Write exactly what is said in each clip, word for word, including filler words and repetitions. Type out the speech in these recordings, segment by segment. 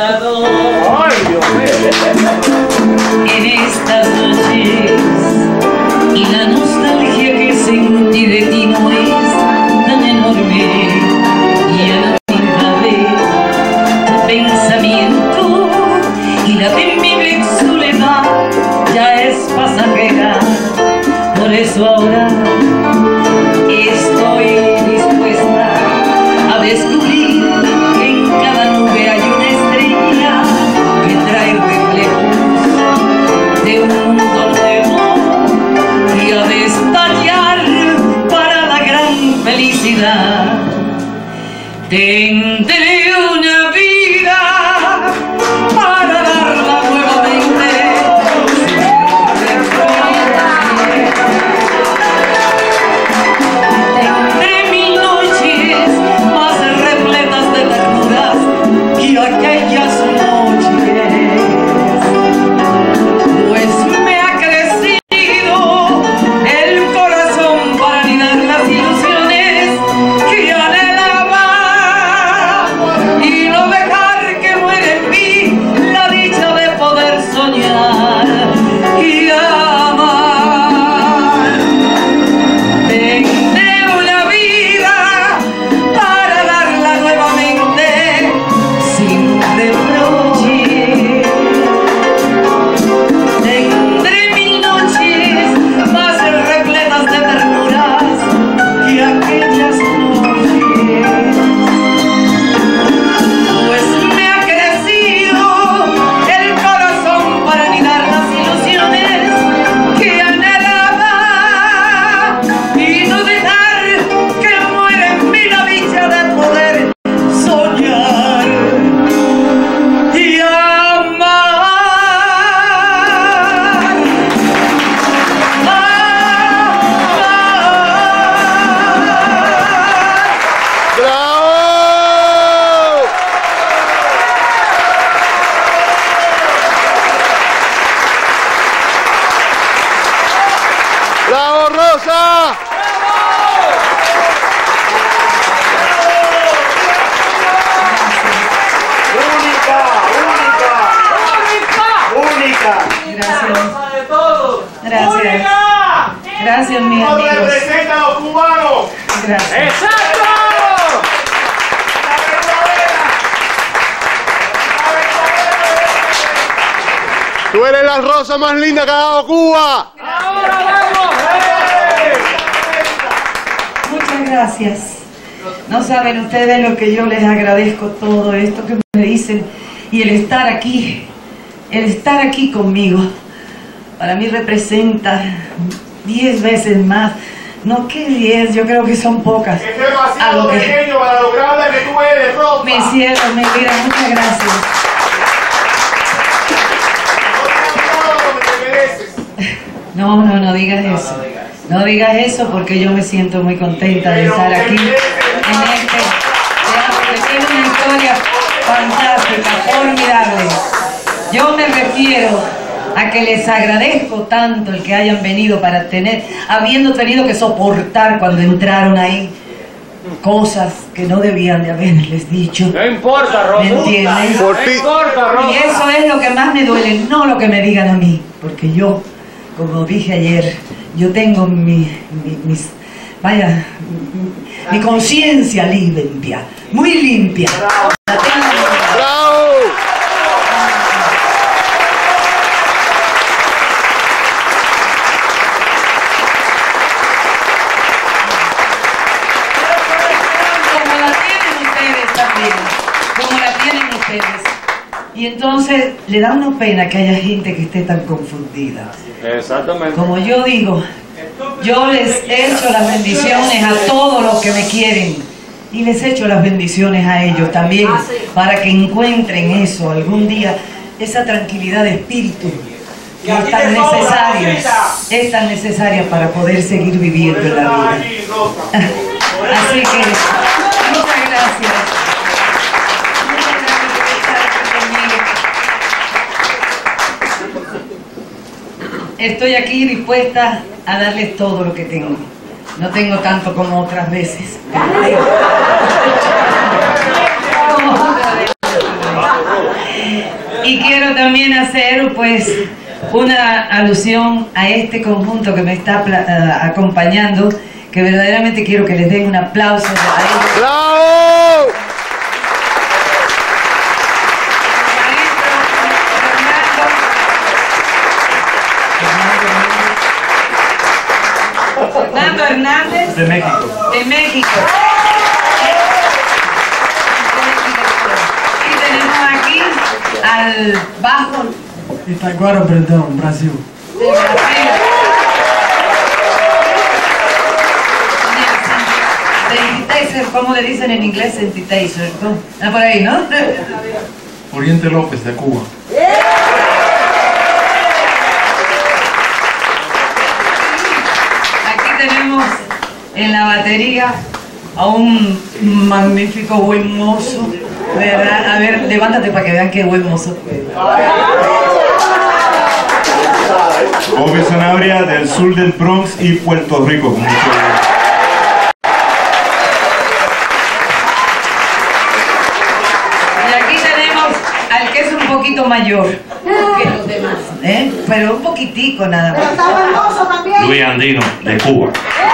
olvidado. ¡Ay, Dios mío! En estas noches y la nostalgia que sentí de ti no es tan enorme y a la invade tu pensamiento y la temible soledad ya es pasajera. Por eso ahora estoy dispuesta a descubrir que en cada nube hay una estrella que trae reflejos de un mundo nuevo y a destallar para la gran felicidad. Tendré una vida para darla nuevamente. Tendré mil noches más repletas de ternuras que aquellas noches, pues me ha crecido el corazón para anidar las ilusiones que anhelaba y no dejar que muera en mí la dicha de poder soñar y amar. Tendré una vida para darla nuevamente sin reproche. Tendré mil noches más repletas de ternuras que aquellas noches, pues me ha crecido el corazón para anidar las ilusiones que anhelaba y no dejar que muera en mí la dicha de poder soñar y amar. ¡Bravo! ¡Bravo, Rosa! ¡Única! ¡Única! ¡Única! Gracias, ¡De todos! gracias, ¡Única! gracias mis ¡Nos amigos, representa a los cubanos! gracias. ¡Exacto! Tú eres la rosa más linda que ha dado Cuba. ¡Ahora vamos! Muchas gracias. No saben ustedes lo que yo les agradezco todo esto que me dicen y el estar aquí, el estar aquí conmigo, para mí representa diez veces más. No, que diez, yo creo que son pocas. Es A demasiado lo que- pequeño para lo grande que tú eres, Rosa. Mi cielo, mi vida, muchas gracias. No, no, no digas eso. No digas eso porque yo me siento muy contenta de estar aquí en este teatro que tiene una historia fantástica, formidable. Yo me refiero a que les agradezco tanto el que hayan venido para tener, habiendo tenido que soportar cuando entraron ahí cosas que no debían de haberles dicho. No importa, Rosa. ¿Me entienden? Por No ti. importa, Rosa. Y eso es lo que más me duele, no lo que me digan a mí, porque yo, como dije ayer, yo tengo mi, mi- mis, vaya, mi, mi conciencia limpia, muy limpia. La tengo. ¡Bravo! Como la tienen ustedes también, como la tienen ustedes. Y entonces le da una pena que haya gente que esté tan confundida. Exactamente. Como yo digo, yo les echo las bendiciones a todos los que me quieren y les echo las bendiciones a ellos también para que encuentren eso algún día, esa tranquilidad de espíritu que es tan necesaria, es tan necesaria para poder seguir viviendo en la vida. Así que muchas gracias. Muchas gracias por estar aquí conmigo. Estoy aquí dispuesta a darles todo lo que tengo. No tengo tanto como otras veces. Como otras veces. Y quiero también hacer pues una alusión a este conjunto que me está uh, acompañando, que verdaderamente quiero que les den un aplauso a ellos. ¡Bravo! Fernando Hernández De México. de México. Y tenemos aquí al bajo Itaquara, perdón, Brasil. de Brasil. Sensitizer, ¿cómo le dicen en inglés? Sensitizer. Ah, por ahí, ¿no? Oriente López, de Cuba. Aquí tenemos en la batería a un magnífico buen mozo, ¿verdad? A ver, levántate para que vean qué buen mozo. Bobby Sanabria del sur del Bronx y Puerto Rico. Con mucho gusto. Y aquí tenemos al que es un poquito mayor que los demás, ¿eh? Pero un poquitico nada más. Está hermoso también. Luis Andino de Cuba.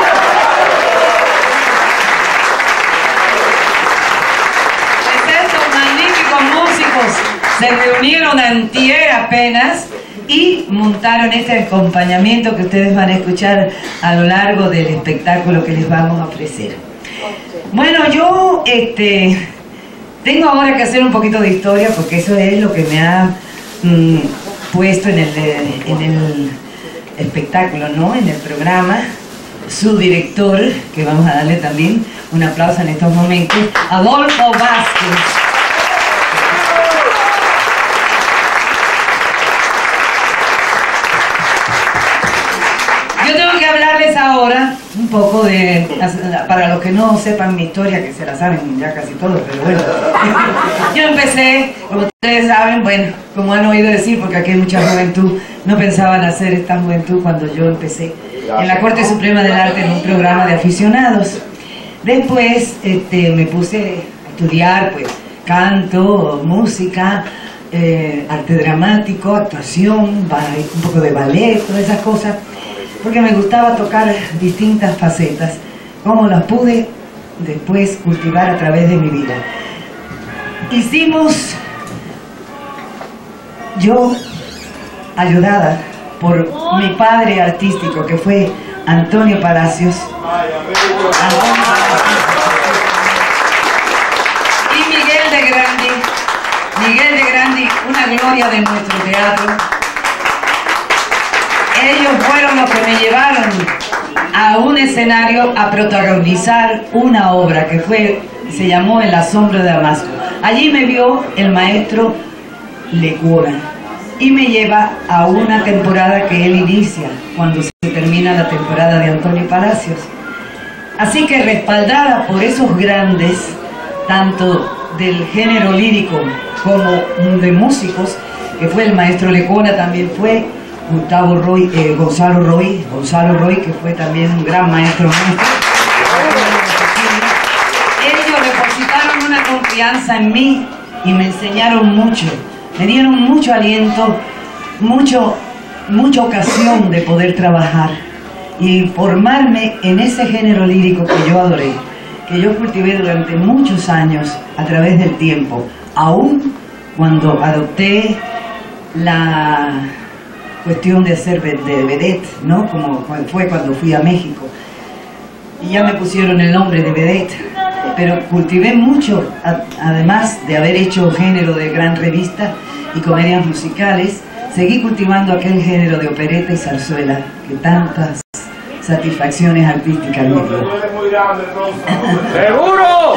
Estos magníficos músicos se reunieron antier apenas y montaron este acompañamiento que ustedes van a escuchar a lo largo del espectáculo que les vamos a ofrecer. Bueno, yo este, tengo ahora que hacer un poquito de historia porque eso es lo que me ha mm, puesto en el, en el espectáculo, ¿no? En el programa. Su director, que vamos a darle también un aplauso en estos momentos, Adolfo Vázquez. Yo tengo que hablarles ahora un poco de, para los que no sepan mi historia, que se la saben ya casi todos, pero bueno. Yo empecé, como ustedes saben, bueno, como han oído decir, porque aquí hay mucha juventud, no pensaban hacer esta juventud cuando yo empecé en la Corte Suprema del Arte en un programa de aficionados. Después este, me puse a estudiar pues canto, música, eh, arte dramático, actuación, ballet, un poco de ballet, todas esas cosas, porque me gustaba tocar distintas facetas, como las pude después cultivar a través de mi vida. Hicimos, yo ayudada por mi padre artístico, que fue Antonio Palacios. Antonio Palacios. Y Miguel de Grandi. Miguel de Grandi, una gloria de nuestro teatro. Ellos fueron los que me llevaron a un escenario a protagonizar una obra que fue, se llamó El asombro de Damasco. Allí me vio el maestro Lecuona y me lleva a una temporada que él inicia cuando se termina la temporada de Antonio Palacios. Así que respaldada por esos grandes, tanto del género lírico como de músicos, que fue el maestro Lecuona, también fue Gustavo Roy, eh, Gonzalo Roy, Gonzalo Roy, que fue también un gran maestro nuestro. Ellos depositaron una confianza en mí y me enseñaron mucho, me dieron mucho aliento, mucho, mucha ocasión de poder trabajar y formarme en ese género lírico que yo adoré, que yo cultivé durante muchos años a través del tiempo, aún cuando adopté la cuestión de ser de vedette, ¿no? Como fue cuando fui a México y ya me pusieron el nombre de vedette, pero cultivé mucho, además de haber hecho género de gran revista y comedias musicales, seguí cultivando aquel género de opereta y zarzuela que tantas satisfacciones artísticas me dio. ¡Seguro!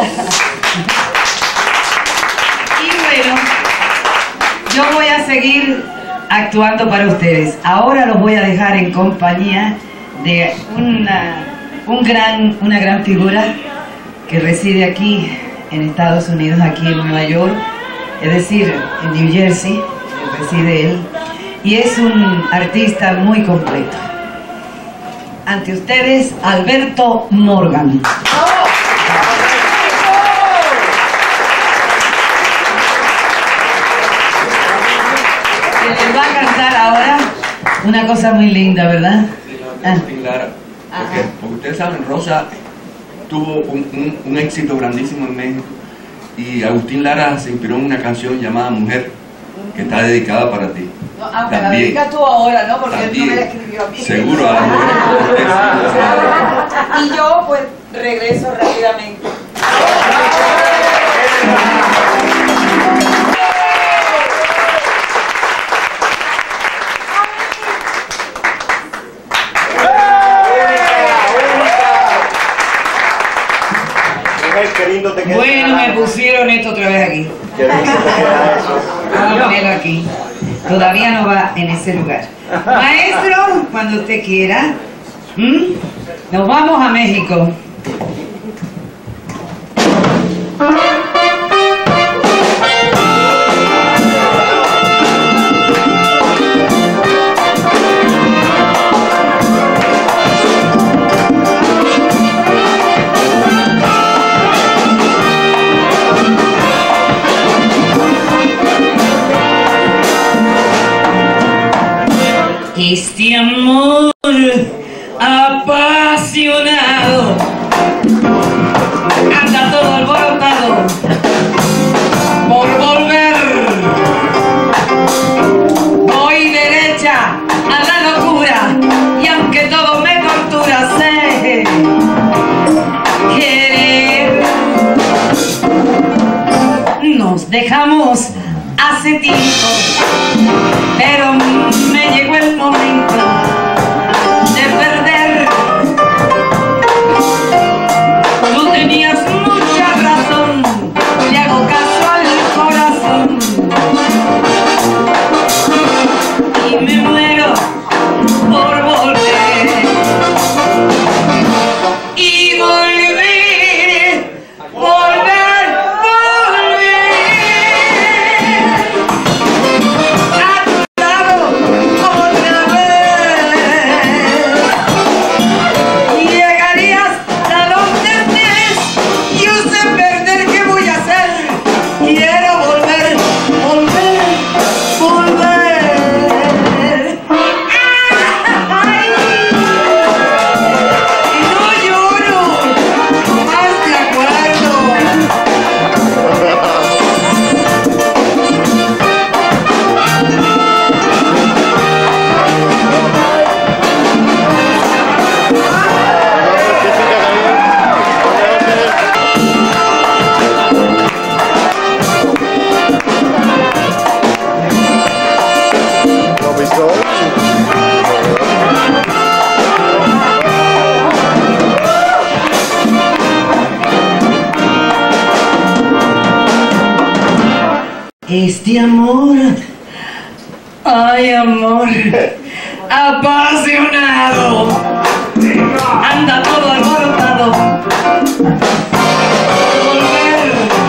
Y bueno, yo voy a seguir actuando para ustedes. Ahora los voy a dejar en compañía de una, un gran, una gran figura que reside aquí en Estados Unidos, aquí en Nueva York, es decir, en New Jersey, reside él, y es un artista muy completo. Ante ustedes, Alberto Morgan. va a cantar ahora una cosa muy linda, ¿verdad? Ah. Agustín Lara. Porque, porque ustedes saben, Rosa tuvo un, un, un éxito grandísimo en México y Agustín Lara se inspiró en una canción llamada Mujer que está dedicada para ti. No, aunque la dedicas tú ahora, ¿no? Porque él no me la escribió a mí. Seguro a las mujeres como ustedes. Y yo, pues, regreso rápidamente. Qué lindo te queda. Bueno, me pusieron esto otra vez aquí. Qué lindo te queda eso. Vamos a ponerlo aquí. Todavía no va en ese lugar. Maestro, cuando usted quiera. ¿Mm? Nos vamos a México. Este amor apasionado anda todo alborotado por volver. Voy derecha a la locura y aunque todo me tortura sé querer. Nos dejamos hace tiempo, pero me llegó el momento de perder. Tú tenías mucha razón, le hago caso al corazón y me muero por volver y volver, volver, volver a tu lado otra vez. Llegarías a donde estés, yo sé perder, ¿qué voy a hacer? Quiero volver, volver, volver. ¡Ay! Y no lloro, más me acuerdo. Este amor, ay amor, apasionado, anda todo alborotado. Volver,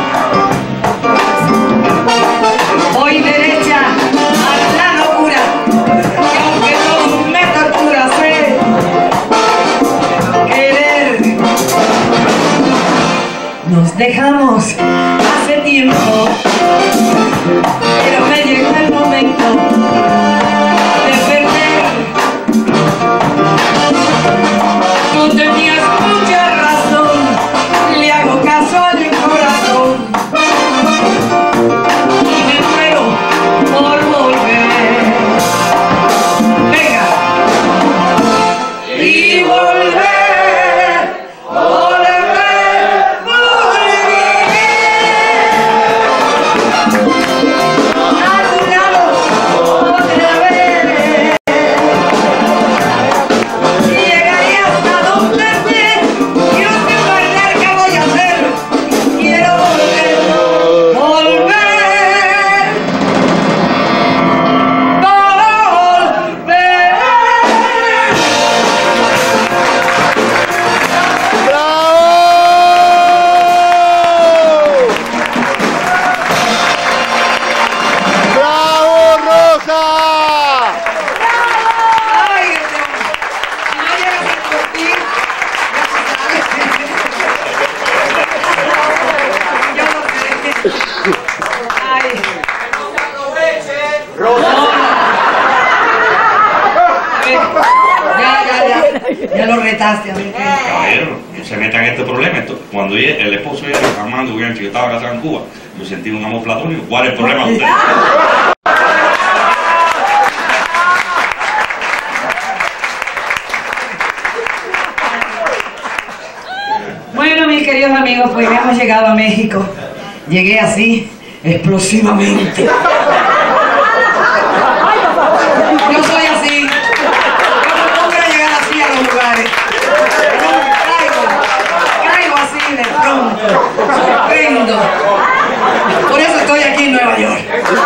voy derecha a la locura, y aunque todo me tortura sé querer. Nos dejamos hace tiempo, pero me llegó el momento de perder. Tú tenías mucha razón, le Ya lo retaste a ver. Caballero, no se metan en este problema. Esto, cuando ella- el esposo de ella, Armando Bianchi, que estaba casado en Cuba, yo sentí un amor platónico. ¿Cuál es el problema de usted? Bueno, mis queridos amigos, pues hemos llegado a México. Llegué así, explosivamente. Yo soy así. Yo no puedo llegar así a los lugares. Caigo, caigo así de pronto. Sorprendo. Por eso estoy aquí en Nueva York.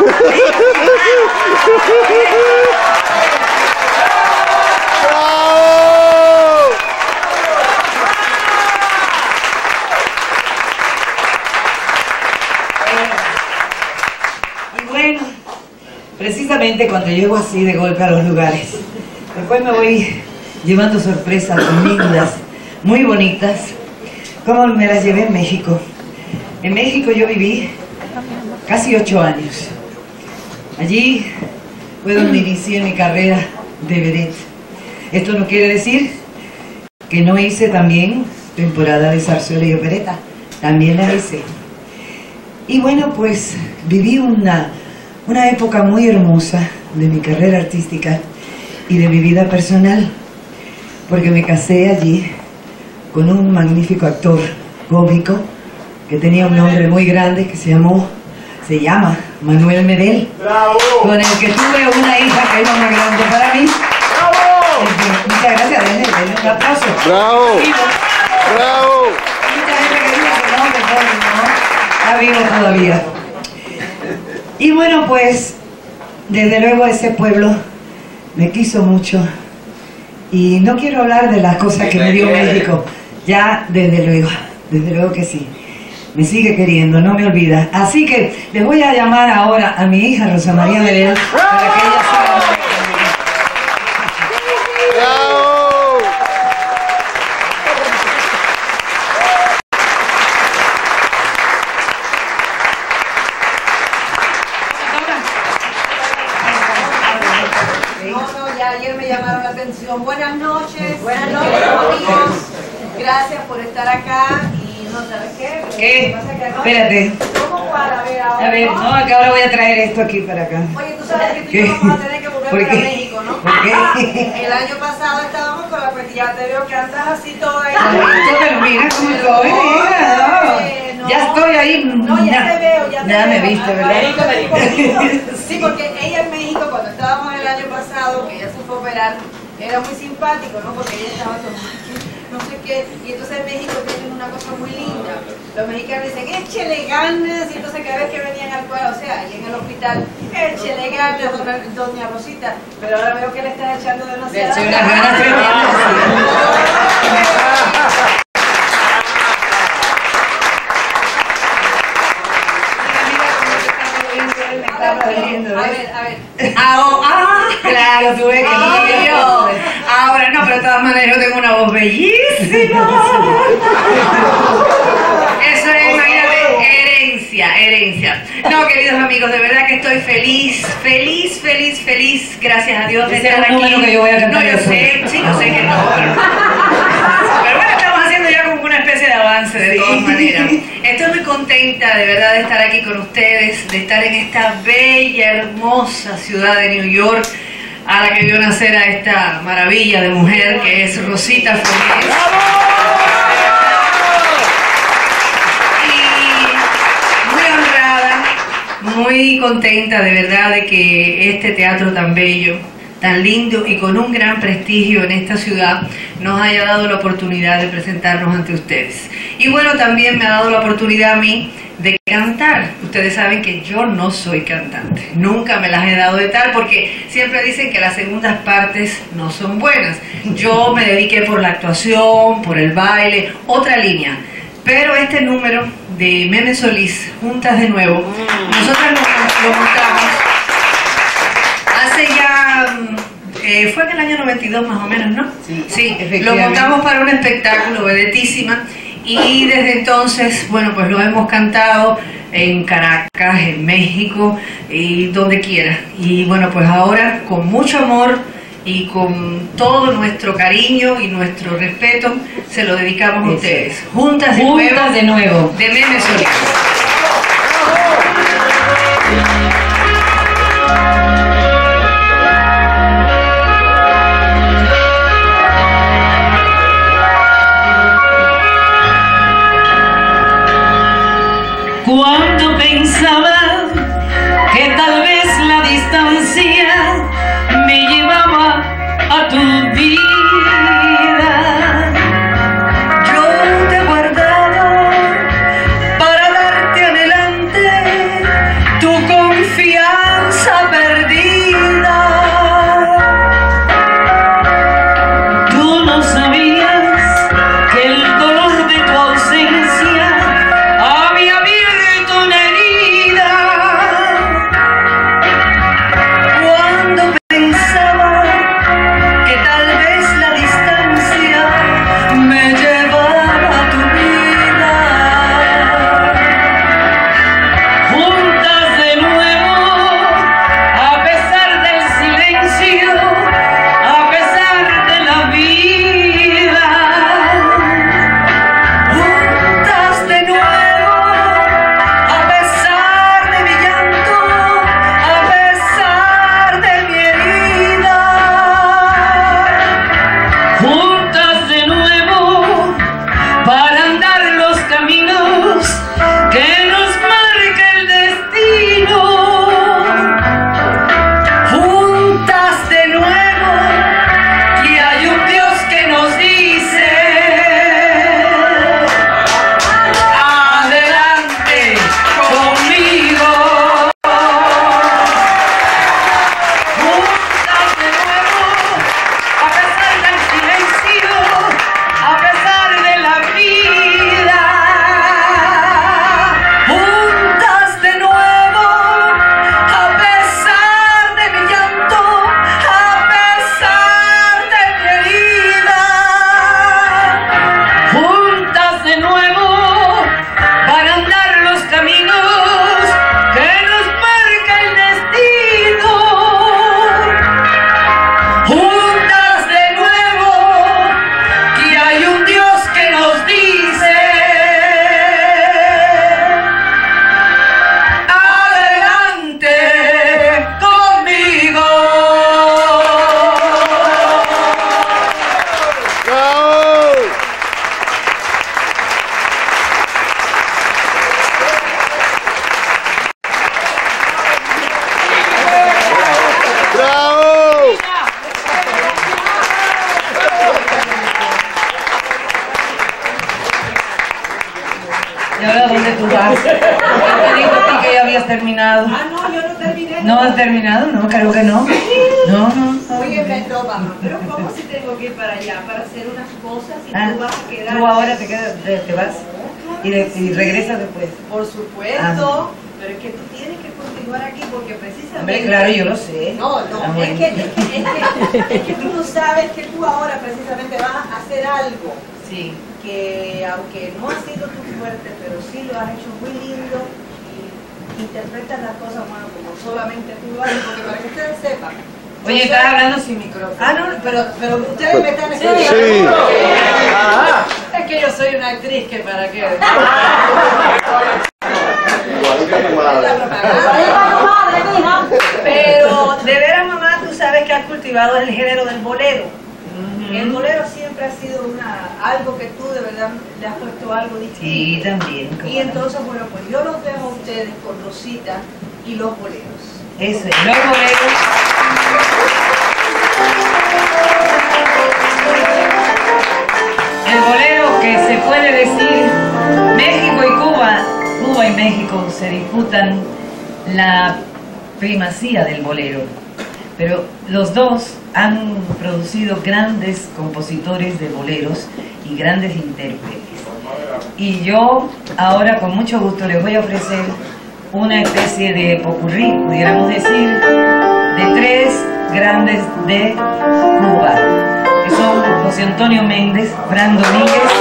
Precisamente cuando llego así de golpe a los lugares, después me voy llevando sorpresas lindas, muy bonitas, como me las llevé en México. En México yo viví casi ocho años. Allí fue donde inicié mi carrera de vedette. Esto no quiere decir que no hice también temporada de zarzuela y opereta, también la hice. Y bueno, pues viví una... una época muy hermosa de mi carrera artística y de mi vida personal, porque me casé allí con un magnífico actor cómico que tenía un nombre muy grande que se llamó, se llama Manuel Medel, con el que tuve una hija que es lo más grande para mí. Muchas gracias, denle, denle un aplauso. ¡Bravo! ¡Bravo! Mucha gente que dice que no, que no, no, está vivo todavía. Y bueno, pues, desde luego ese pueblo me quiso mucho. Y no quiero hablar de las cosas que me dio México. Ya, desde luego, desde luego que sí. Me sigue queriendo, no me olvida. Así que les voy a llamar ahora a mi hija Rosa María Medel para que ella siga. ¡Bravo! No, no, ya ayer me llamaron la atención. Buenas noches. Buenas noches, amigos. Gracias por estar acá. Y no sabes qué. ¿Qué? Pasa que no- Espérate. ¿Cómo para? A ver, ahora. A ver, no, que ahora voy a traer esto aquí para acá. Oye, tú sabes que tú y ¿Qué? yo vamos a tener que volver ¿Por para qué? México, ¿no? ¿Por qué? El año pasado estábamos con la pues ya te veo que andas así toda ahí. Pero mira cómo estoy, mira, no. Ya estoy ahí. No, ya te veo, ya te Nada veo. me viste, ¿verdad? México, México. Sí, porque ella en México, cuando estábamos el año pasado, que ella se fue a operar, era muy simpático, ¿no? Porque ella estaba tomando no sé qué, y entonces en México tienen una cosa muy linda. Los mexicanos dicen, échele ganas, y entonces cada vez que venían al cuadro, o sea, ahí en el hospital, échele ganas, doña, doña Rosita, pero ahora veo que le estás echando demasiadas Le eché unas ganas tremendas. A ver, a ver. Ah, oh, ah, claro, tú ves que no te vio. Ahora no, pero de todas maneras yo tengo una voz bellísima. Eso es, imagínate, herencia, herencia. No, queridos amigos, de verdad que estoy feliz, feliz, feliz, feliz, gracias a Dios de Ese estar es un aquí. número que yo voy a cantar No, yo después. sé, sí, yo sé que no. Pero, pero bueno, estamos haciendo ya como una especie de avance de todas maneras. Estoy muy contenta de verdad de estar aquí con ustedes, de estar en esta bella, hermosa ciudad de New York, a la que vio nacer a esta maravilla de mujer que es Rosita Fernández. Y muy honrada, muy contenta de verdad de que este teatro tan bello, tan lindo y con un gran prestigio en esta ciudad nos haya dado la oportunidad de presentarnos ante ustedes. Y bueno, también me ha dado la oportunidad a mí de cantar. Ustedes saben que yo no soy cantante, nunca me las he dado de tal porque siempre dicen que las segundas partes no son buenas. Yo me dediqué por la actuación, por el baile, otra línea. Pero este número de Meme Solís, Juntas de Nuevo, nosotras lo, lo montamos hace ya, eh, fue en el año noventa y dos más o menos, ¿no? Sí, sí, lo efectivamente. montamos para un espectáculo, vedetísima, y desde entonces, bueno, pues lo hemos cantado en Caracas, en México, y donde quiera. Y bueno, pues ahora con mucho amor y con todo nuestro cariño y nuestro respeto se lo dedicamos a ustedes. Juntas de Juntas nuevo, de nuevo. de Meme Soriano. Cuando pensaba que tal vez la distancia me llevaba a tu vida, yo te guardaba para darte adelante tu confianza perdida. Tú no sabías que el dolor de tu ausencia había abierto una herida. Cuando pensaba que tal vez la distancia me llevaba a tu vida, juntas de nuevo, a pesar del silencio, a pesar de la vida, juntas de nuevo, a pesar de mi llanto, a pesar de mi herida, juntas de nuevo, para andar los caminos que nos marca el destino, juntas de nuevo, y hay un Dios que nos dice: adelante conmigo. Juntas de nuevo, a pesar del silencio, a pesar de la vida. Juntas de nuevo, a pesar de mi llanto, a pesar de mi herida. Juntas de nuevo, para andar los caminos que nos marca el destino. Juntas de nuevo, que hay un Dios que nos dice: adelante conmigo. ¡Bravo! ¡Bravo! ¿Y ahora dónde tú vas? Te dijo a ti que ya habías terminado. Ah, no, yo no terminé. ¿No has terminado? No, creo que no. No, no. Óyeme, no, mamá, pero ¿cómo si tengo que ir para allá para hacer unas cosas y Ah, tú vas a quedar? tú ahora te, quedas, te, te vas y, de- y regresas después. Por supuesto, Ah. pero es que tú tienes que continuar aquí porque precisamente... Hombre, claro, yo lo sé. No, no, Ah, es, bueno. que, es, que, es, que, es que tú no sabes que tú ahora precisamente vas a hacer algo Sí. que aunque no ha sido tu fuerte, pero sí lo has hecho muy lindo y interpretas las cosas, bueno, como solamente tú lo haces, porque para que ustedes sepan. Oye, yo estás soy- hablando sin micrófono. Ah, no, pero, pero ustedes me están escuchando. Sí. Ah, es que yo soy una actriz que para qué. Pero de veras, mamá, tú sabes que has cultivado el género del bolero. El bolero siempre ha sido una algo que tú de verdad le has puesto algo distinto. Sí, también. cómo Y no. entonces, bueno, pues yo los dejo a ustedes con Rosita y los boleros. Eso es. Los boleros. El bolero que se puede decir, México y Cuba, Cuba y México se disputan la primacía del bolero, pero los dos han producido grandes compositores de boleros y grandes intérpretes. Y yo ahora con mucho gusto les voy a ofrecer una especie de popurrí, pudiéramos decir, de tres grandes de Cuba, que son José Antonio Méndez, Fran Domínguez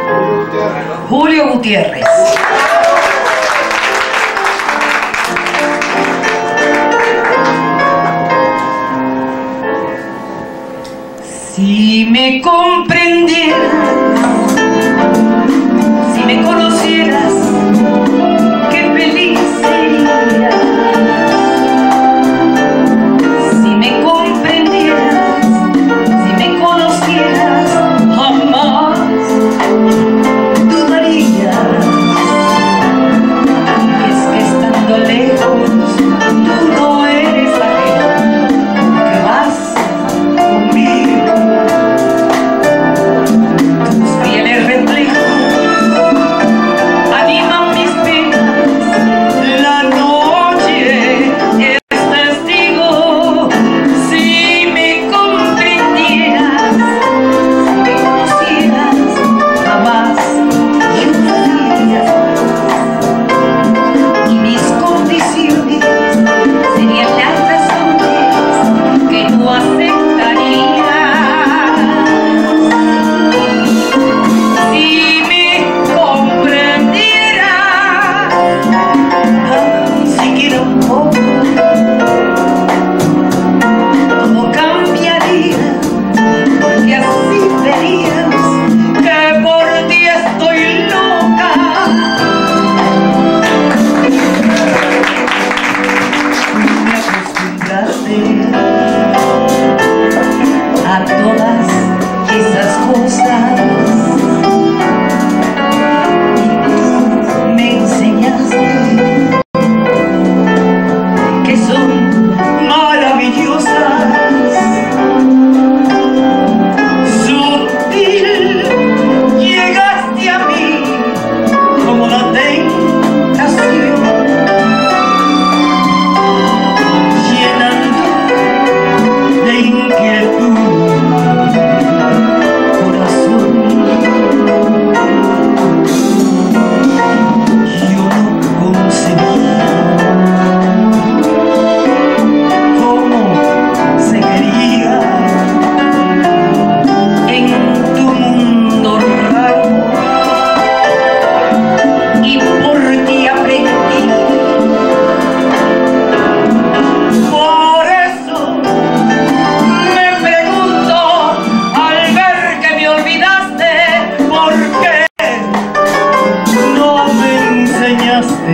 y Julio Gutiérrez. me comprendieras, si me conocieras, qué feliz sería. Si me comprendieras, si me conocieras, jamás dudarías. Y es que estando lejos, tú no eres aquel que vas conmigo. Tus fieles reflejos animan mis penas. La noche es testigo. Si me comprendieras, si me conocieras, jamás dudarías. Y mis condiciones serían las razones que tú aceptarías. Si me comprendieras, tan siquiera un poco, todo cambiaría, porque así verías que por ti estoy loca. Me acostumbraste a todas esas cosas y tú me enseñaste que son maravillosas. Sutil llegaste a mí como la tentación, llenando de inquietud corazón. Yo no concebía cómo se quería en tu mundo raro, y por ti aprendí. Por eso me pregunto al ver que me olvidaste, ¿por qué no me enseñaste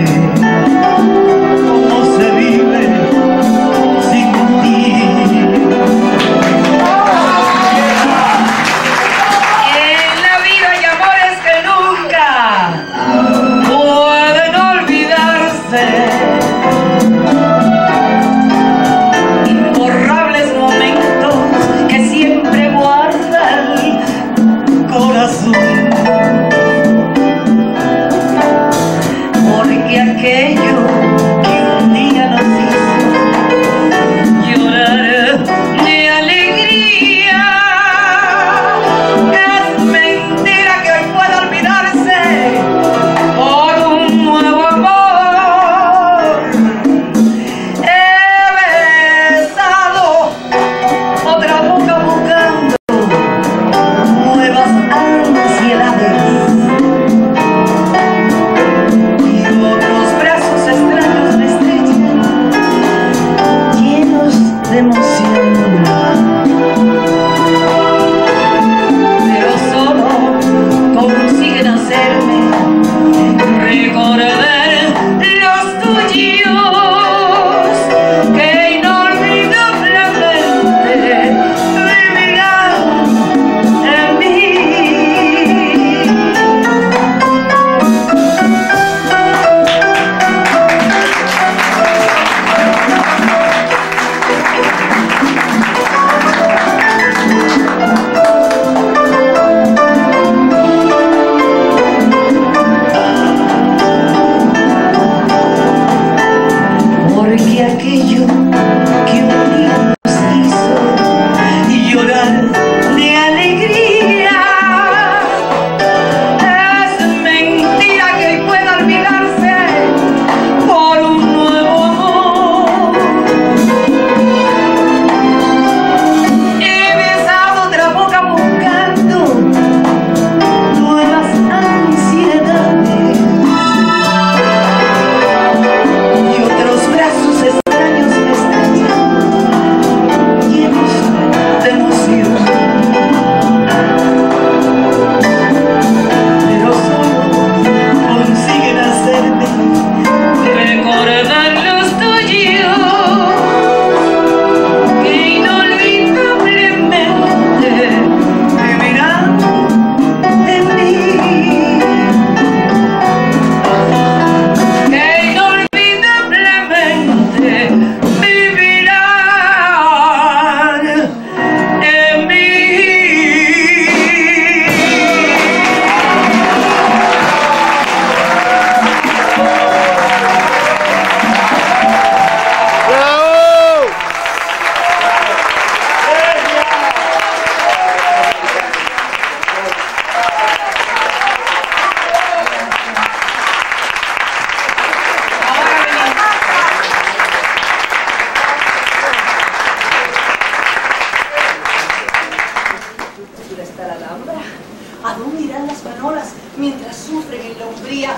cómo se vive sin ti? En la vida hay amores que nunca pueden olvidarse, imborrables momentos que siempre guarda el corazón, porque aquel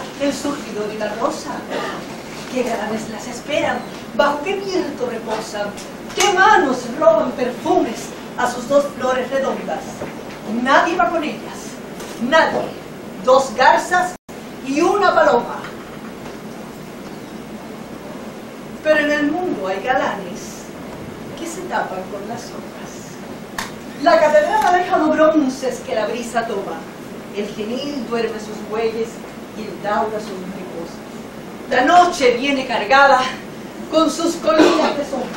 el surgidor y la rosa. ¿Qué galanes las esperan? ¿Bajo qué viento reposan? ¿Qué manos roban perfumes a sus dos flores redondas? Nadie va con ellas, nadie. Dos garzas y una paloma. Pero en el mundo hay galanes que se tapan con las sombras. La catedral ha dejado bronces que la brisa toma. El genil duerme sus bueyes y el daura sus mariposas. La noche viene cargada con sus colinas de sombra.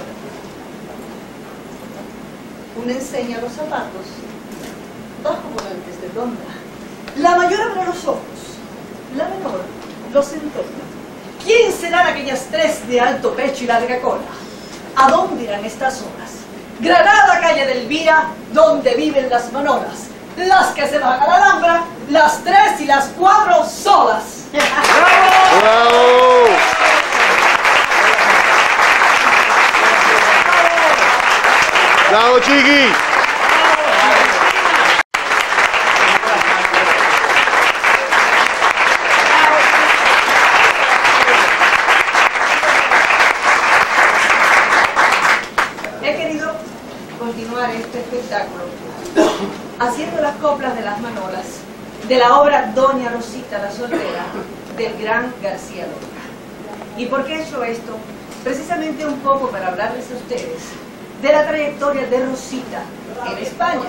Una enseña los zapatos bajo volantes de blonda. La mayor abre los ojos, la menor los entorna. ¿Quién serán aquellas tres de alto pecho y larga cola? ¿A dónde irán estas horas? Granada, calle de Elvira, donde viven las manolas. Las que se van a la Alhambra, las tres y las cuatro solas. ¡Bravo! ¡Bravo, Chiqui! He querido continuar este espectáculo haciendo las coplas de las manolas de la obra Doña Rosita la Soltera del gran García Lorca. ¿Y por qué he hecho esto? Precisamente un poco para hablarles a ustedes de la trayectoria de Rosita en España.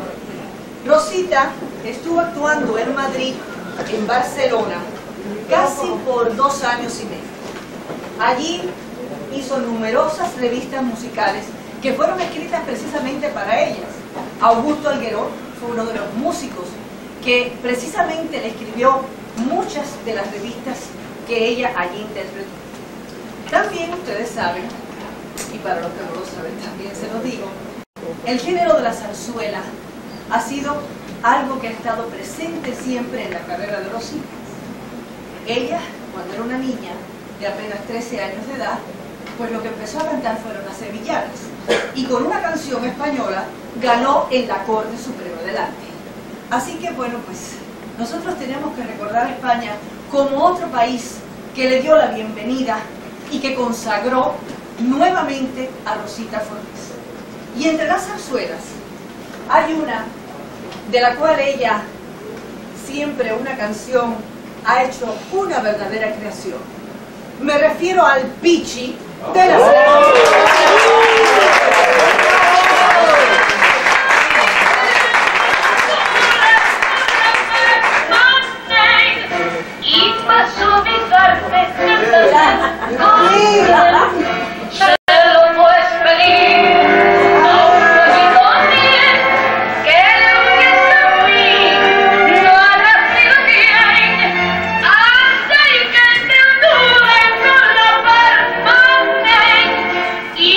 Rosita estuvo actuando en Madrid, en Barcelona, casi por dos años y medio. Allí hizo numerosas revistas musicales que fueron escritas precisamente para ellas. Augusto Algueró fue uno de los músicos que precisamente le escribió muchas de las revistas que ella allí interpretó. También ustedes saben, y para los que no lo saben también se lo digo, el género de la zarzuela ha sido algo que ha estado presente siempre en la carrera de Rosita. Ella, cuando era una niña de apenas trece años de edad, pues lo que empezó a cantar fueron las sevillanas, y con una canción española ganó en la Corte Suprema del Arte. Así que bueno, pues nosotros tenemos que recordar a España como otro país que le dio la bienvenida y que consagró nuevamente a Rosita Fornés. Y entre las zarzuelas hay una de la cual ella siempre una canción ha hecho una verdadera creación. Me refiero al Pichi de la y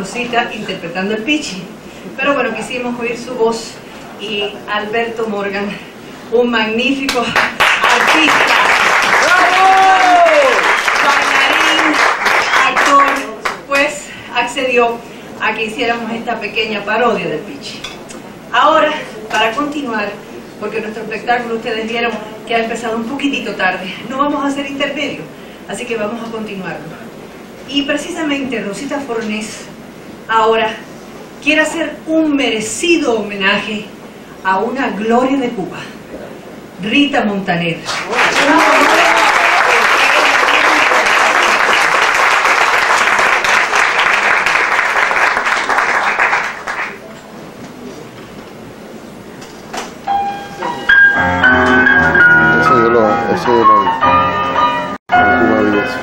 Rosita interpretando el Pichi. Pero bueno, quisimos oír su voz y Alberto Morgan, un magnífico artista, bailarín, actor, pues accedió a que hiciéramos esta pequeña parodia del Pichi. Ahora, para continuar, porque nuestro espectáculo ustedes vieron que ha empezado un poquitito tarde, no vamos a hacer intermedio, así que vamos a continuarlo. Y precisamente Rosita Fornés ahora quiere hacer un merecido homenaje a una gloria de Cuba, Rita Montaner. Eso yo lo, eso yo lo vi. Cuba vi eso.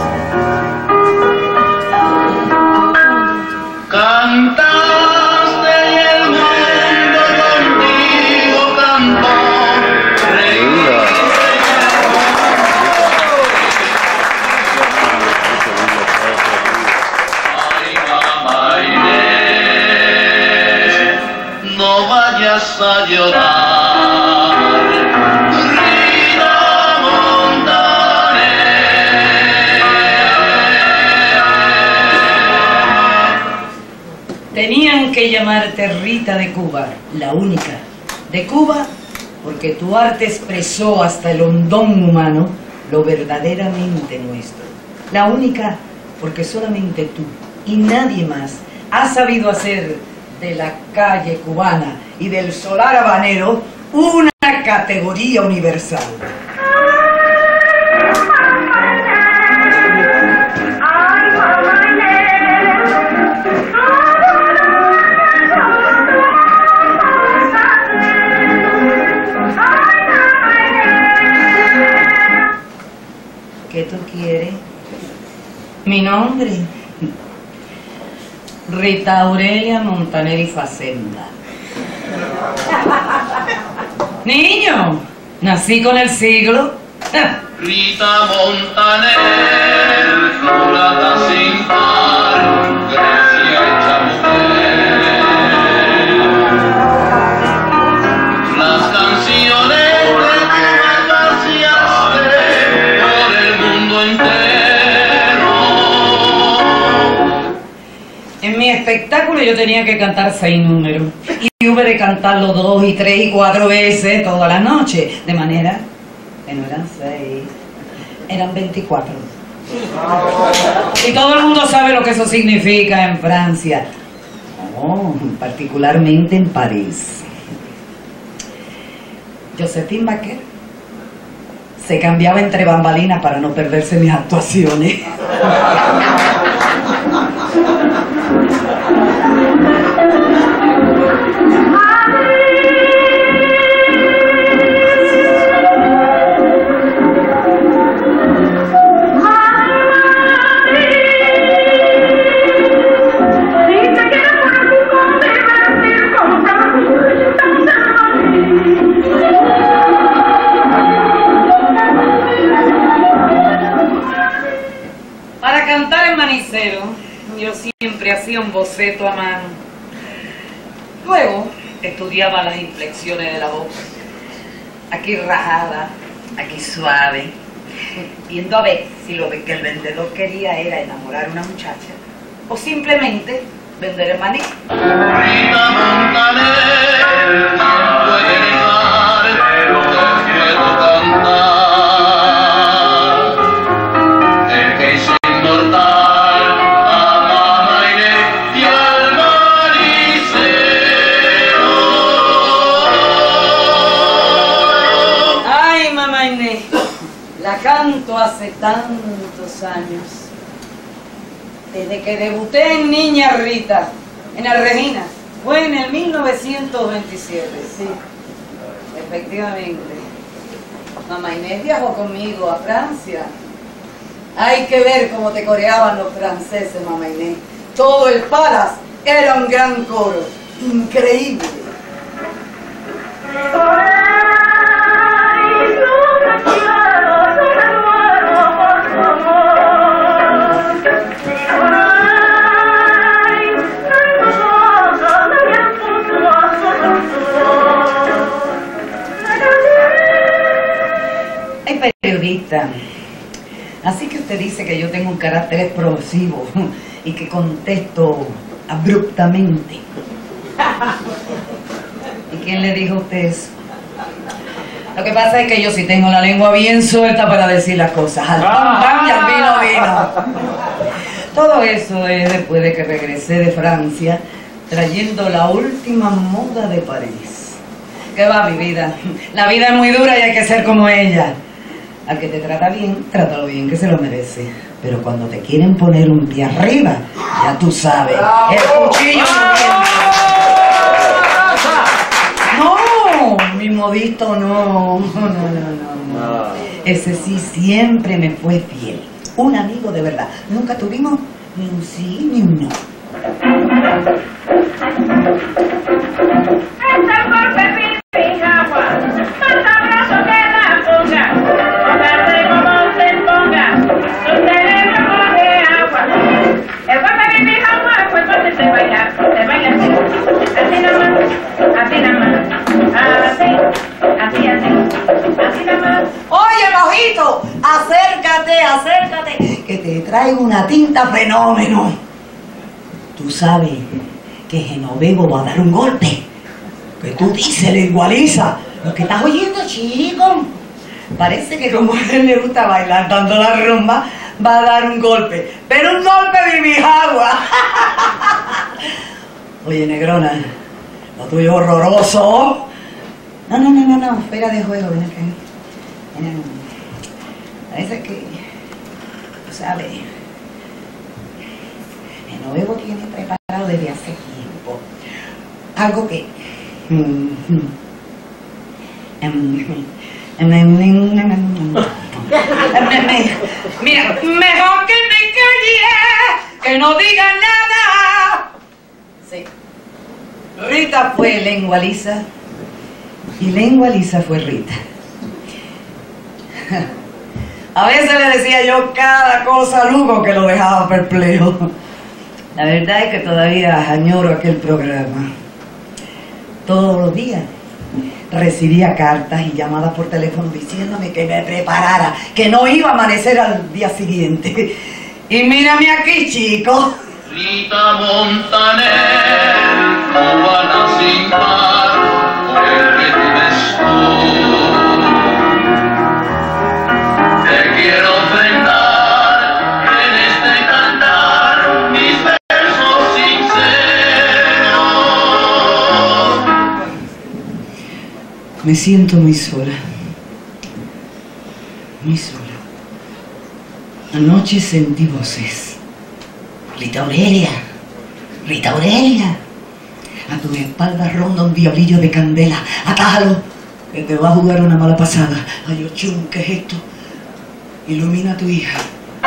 Cantaste y el mundo contigo cantó. Ay, mamá Inés, no vayas a llorar. Rita Montaner. Tenían que llamarte Rita de Cuba, la única. De Cuba, porque tu arte expresó hasta el hondón humano lo verdaderamente nuestro. La única, porque solamente tú y nadie más has sabido hacer de la calle cubana y del solar habanero una categoría universal. ¿Qué tú quieres? Mi nombre, Rita Aurelia Montaner y Facenda. Niño, nací con el siglo. Rita Montaner, mulata sin par, Grecia hecha mujer. Las canciones que tú vaciaste por el mundo entero. En mi espectáculo yo tenía que cantar seis números y hube de cantarlo dos y tres y cuatro veces todas las noches, de manera que no eran seis, eran veinticuatro. Y todo el mundo sabe lo que eso significa en Francia, oh, particularmente en París. Josephine Baker se cambiaba entre bambalinas para no perderse mis actuaciones. Para cantar en Manicero, yo siempre hacía un boceto a mano. Luego estudiaba las inflexiones de la voz. Aquí rajada, aquí suave, viendo a ver si lo que el vendedor quería era enamorar a una muchacha o simplemente vender el maní. Rita Montaner, puede negar, pero te puedo cantar. El que es inmortal, a Mamá Inés y al manicero. Ay, mamá Inés, la canto hace tantos años. Desde que debuté en Niña Rita, en la Regina, fue en el mil novecientos veintisiete, sí, efectivamente. Mamá Inés viajó conmigo a Francia. Hay que ver cómo te coreaban los franceses, mamá Inés. Todo el Palace era un gran coro, increíble. Ay, Rita, así que usted dice que yo tengo un carácter explosivo y que contesto abruptamente. ¿Y quién le dijo a usted eso? Lo que pasa es que yo sí tengo la lengua bien suelta para decir las cosas. Al pan, pan y al vino, vino. Todo eso es después de que regresé de Francia trayendo la última moda de París. ¿Qué va, mi vida? La vida es muy dura y hay que ser como ella. Al que te trata bien, trátalo bien, que se lo merece. Pero cuando te quieren poner un pie arriba, ya tú sabes, el cuchillo no, mi Modito no, no, no, no, no. Ese sí siempre me fue fiel. Un amigo de verdad. Nunca tuvimos ni un sí ni un no. Oye, Mojito, acércate, acércate, que te traigo una tinta fenómeno. Tú sabes que Genovevo va a dar un golpe. Que tú dices, lengualiza. Lo que estás oyendo, chico. Parece que como a él le gusta bailar dando la rumba, va a dar un golpe. Pero un golpe de bijagua. Oye, negrona, lo tuyo es horroroso. No, no, no, no, no, espera de juego, ven acá. Parece que, tú sabes, Genovevo tiene preparado desde hace tiempo algo que... Mira, mejor que me calle, que no diga nada. Sí. Rita fue lengua lisa y lengua lisa fue Rita. A veces le decía yo cada cosa a Lugo que lo dejaba perplejo. La verdad es que todavía añoro aquel programa. Todos los días recibía cartas y llamadas por teléfono diciéndome que me preparara, que no iba a amanecer al día siguiente. Y mírame aquí, chico. Rita Montaner, cubana sin par, mujer tú ves tú. Te quiero ofrendar en este cantar mis versos sinceros. Me siento muy sola. Muy sola. Anoche sentí voces. Rita Aurelia, Rita Aurelia, a tu espalda ronda un diablillo de candela, atájalo, que te va a jugar una mala pasada. Ay, Ochun, ¿qué es esto? Ilumina a tu hija.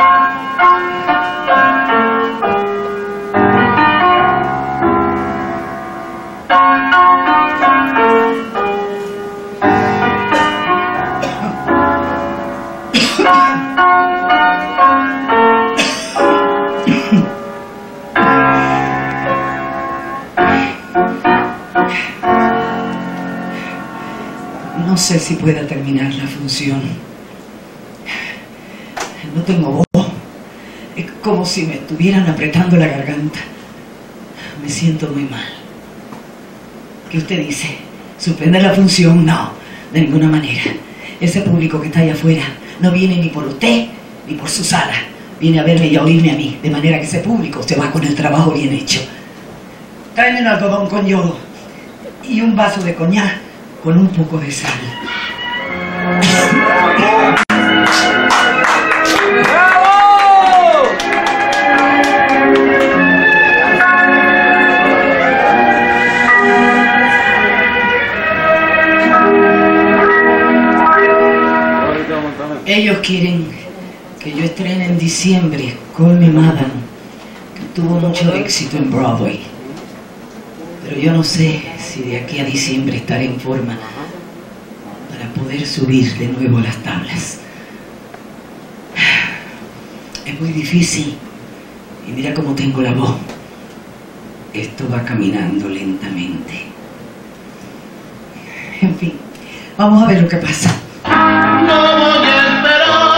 No sé si pueda terminar la función. No tengo voz. Es como si me estuvieran apretando la garganta. Me siento muy mal. ¿Qué usted dice? ¿Suspender la función? No, de ninguna manera. Ese público que está allá afuera no viene ni por usted ni por su sala. Viene a verme y a oírme a mí. De manera que ese público se va con el trabajo bien hecho. Tráeme un algodón con yodo y un vaso de coñac con un poco de sal. Ellos quieren que yo estrene en diciembre Call Me Madam, que tuvo mucho éxito en Broadway. Pero yo no sé si de aquí a diciembre estaré en forma para poder subir de nuevo las tablas. Es muy difícil y mira cómo tengo la voz. Esto va caminando lentamente. En fin, vamos a ver lo que pasa. No voy a esperar.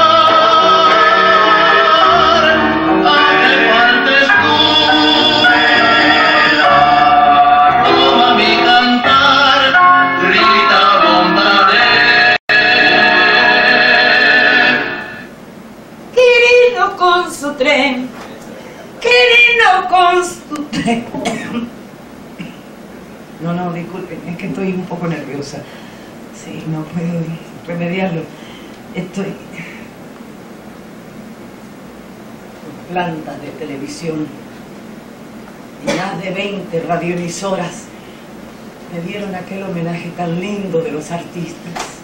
No, no, disculpen, es que estoy un poco nerviosa. Sí, no puedo remediarlo. Estoy con plantas de televisión y más de veinte radioemisoras me dieron aquel homenaje tan lindo de los artistas.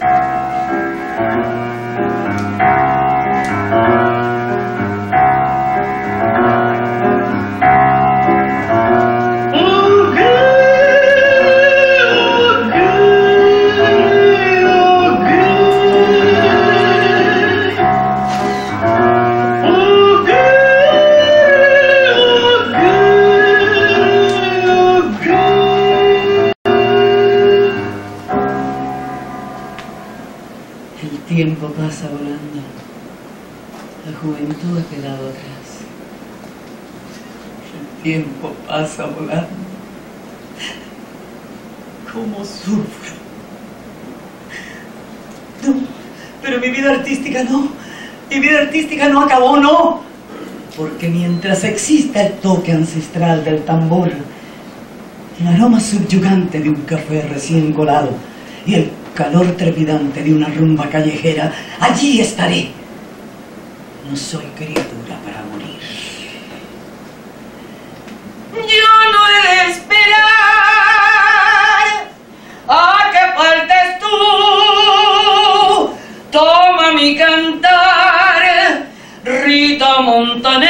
El tiempo pasa volando, la juventud ha quedado atrás. El tiempo pasa volando, ¿cómo sufro? No, pero mi vida artística no, mi vida artística no acabó, no. Porque mientras exista el toque ancestral del tambor, el aroma subyugante de un café recién colado y el calor trepidante de una rumba callejera, allí estaré. No soy criatura para morir. Yo no he de esperar a que faltes tú. Toma mi cantar, Rita Montaner,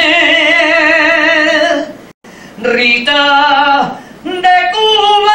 Rita de Cuba.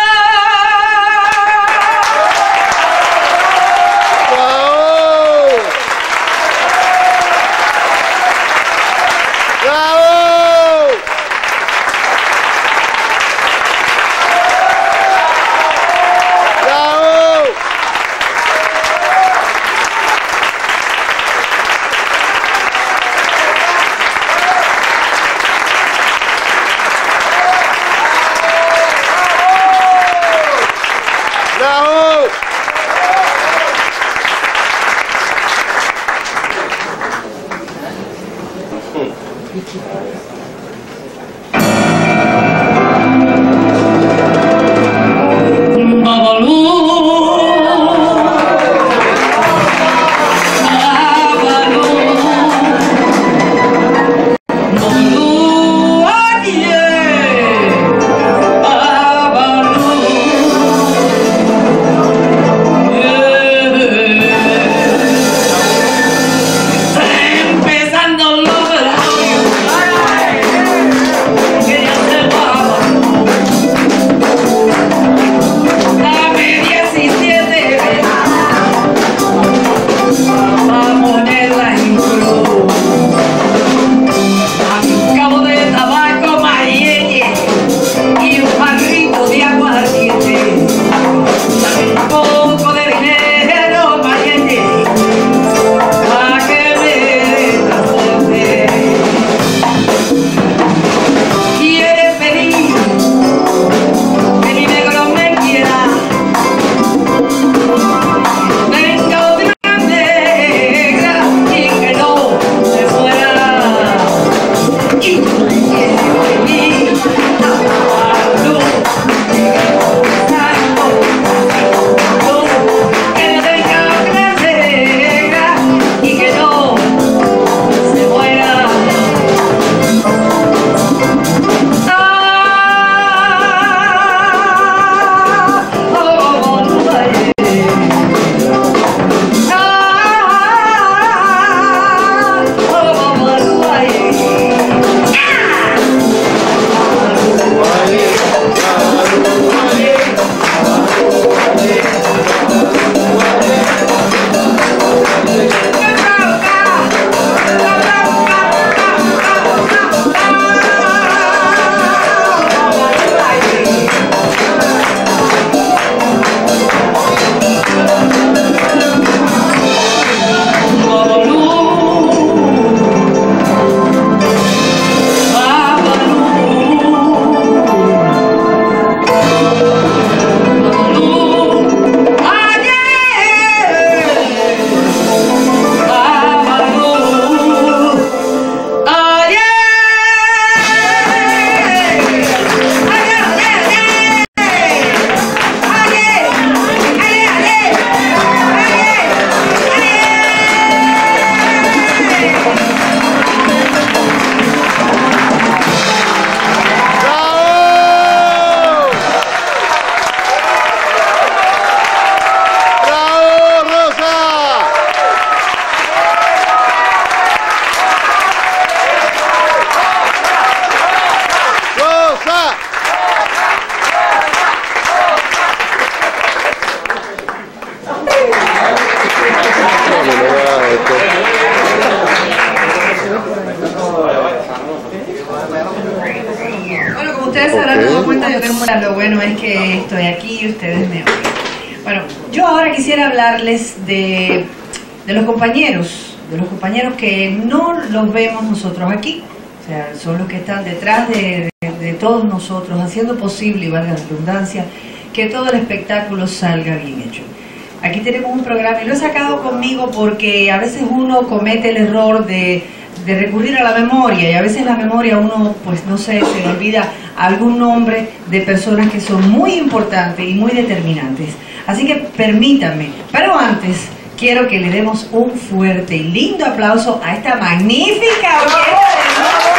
habrán dado cuenta, yo tengo una, lo bueno es que estoy aquí y ustedes me oyen. Bueno, yo ahora quisiera hablarles de, de los compañeros, de los compañeros que no los vemos nosotros aquí. O sea, son los que están detrás de, de, de todos nosotros, haciendo posible, y valga la redundancia, que todo el espectáculo salga bien hecho. Aquí tenemos un programa, y lo he sacado conmigo porque a veces uno comete el error de, de recurrir a la memoria, y a veces la memoria uno, pues no sé, se le olvida algún nombre de personas que son muy importantes y muy determinantes. Así que permítanme, pero antes quiero que le demos un fuerte y lindo aplauso a esta magnífica orquesta de nuevo.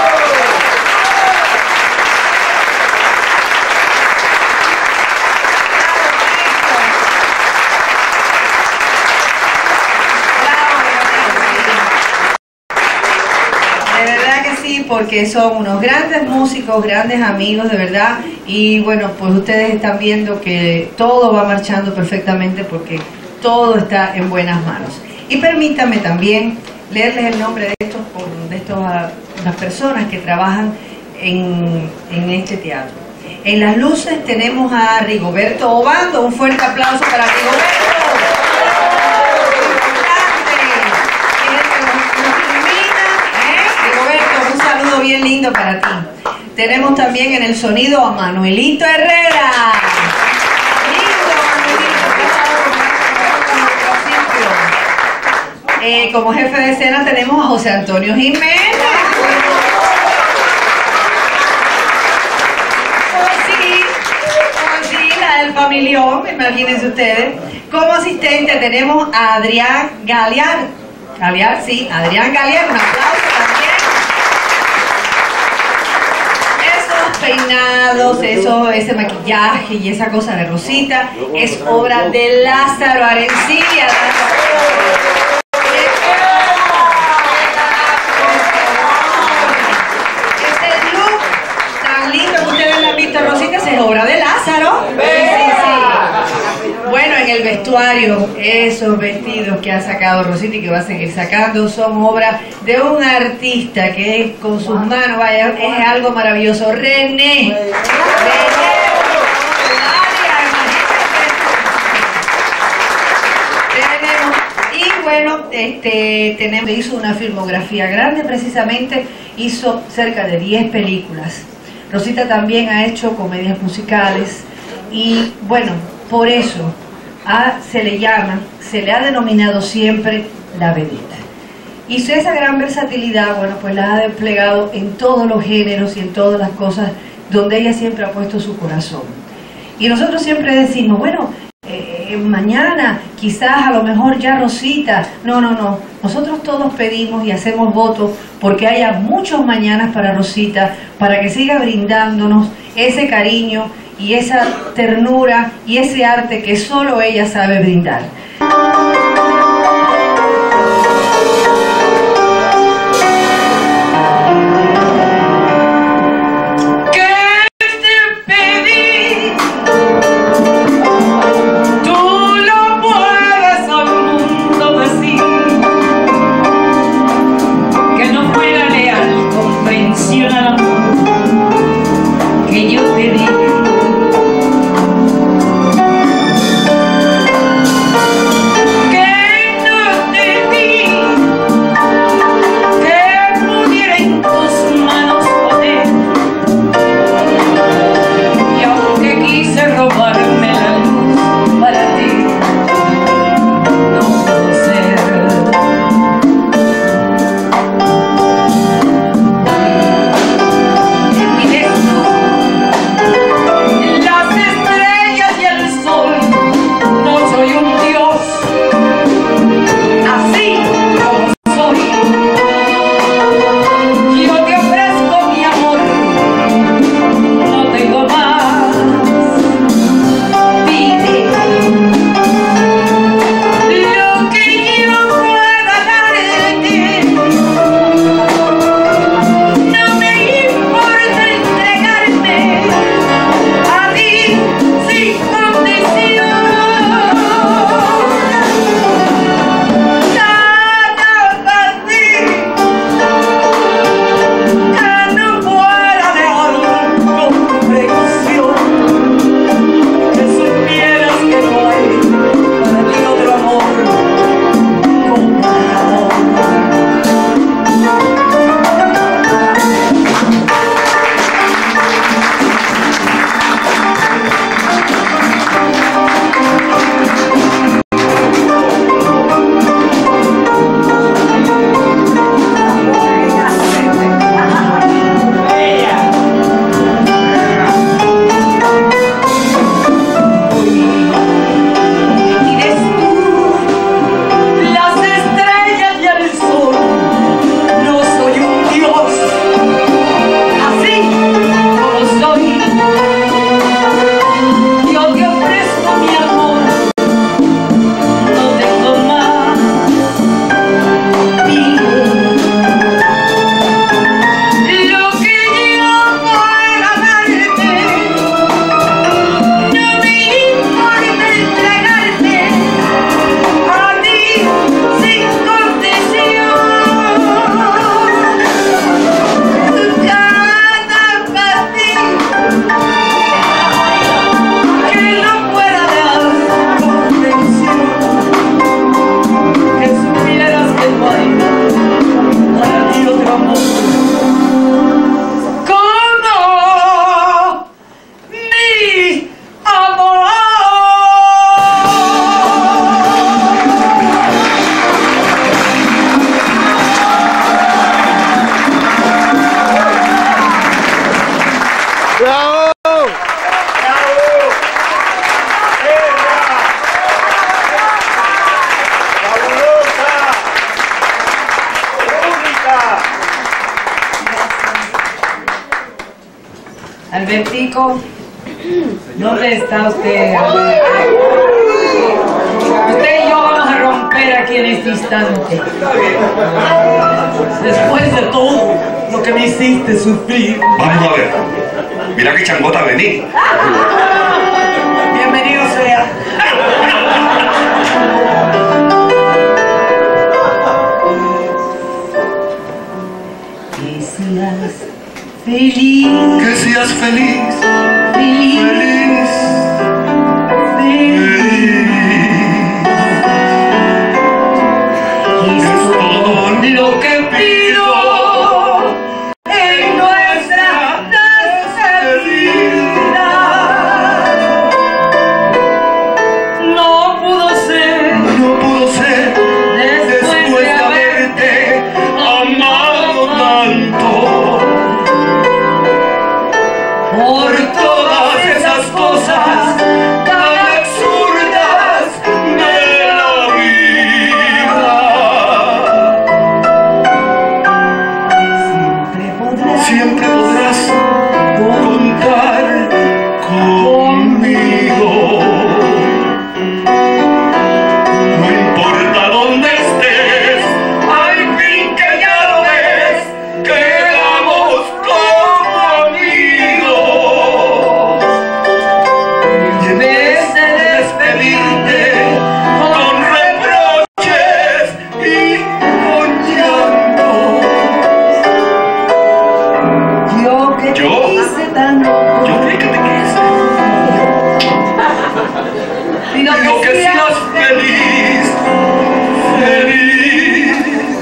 Porque son unos grandes músicos, grandes amigos, de verdad, y bueno, pues ustedes están viendo que todo va marchando perfectamente porque todo está en buenas manos. Y permítanme también leerles el nombre de estos, de estos, las personas que trabajan en, en este teatro. En las luces tenemos a Rigoberto Obando, un fuerte aplauso para Rigoberto. Bien lindo para ti. Tenemos también en el sonido a Manuelito Herrera. Lindo, Manuelito, eh, como jefe de escena tenemos a José Antonio Jiménez. Sí, sí, la del familión, imagínense ustedes. Como asistente tenemos a Adrián Galear. Galear, sí, Adrián Galear, un aplauso también. Peinados, eso, ese maquillaje y esa cosa de Rosita es obra de Lázaro Arencilla. Ese look tan lindo que ustedes lo han visto, Rosita, es obra de Lázaro. Sí, sí. Bueno, en el vestuario, esos vestidos que ha sacado Rosita y que va a seguir sacando son obra de un artista que con sus manos, vaya, es algo maravilloso. René. René. Y bueno, este, tenemos, hizo una filmografía grande, precisamente hizo cerca de diez películas. Rosita también ha hecho comedias musicales y bueno, por eso a, se le llama, se le ha denominado siempre la vedette. Y esa gran versatilidad, bueno, pues la ha desplegado en todos los géneros y en todas las cosas donde ella siempre ha puesto su corazón. Y nosotros siempre decimos, bueno, eh, mañana quizás a lo mejor ya Rosita. No, no, no. Nosotros todos pedimos y hacemos votos porque haya muchos mañanas para Rosita, para que siga brindándonos ese cariño y esa ternura y ese arte que solo ella sabe brindar. Que yo te di. Albertico, ¿dónde está usted? Usted y yo vamos a romper aquí en este instante. Después de todo lo que me hiciste sufrir. Vamos a ver. Mira que changota vení. Bienvenido sea. Que seas feliz. Que seas feliz. Feliz. Feliz. Feliz. Es todo lo que pido en nuestra despedida. No pudo ser, No pudo ser después de haberte amado tanto. por todas esas cosas tan absurdas De la vida. siempre podrás Siempre podrás contar conmigo. No importa dónde estés, al fin que ya lo ves, quedamos como amigos. Y en vez de despedirte con reproches y con llanto, yo que te ¿Yo? quise tanto. yo creí que te quise. Pido Digo que seas feliz, feliz,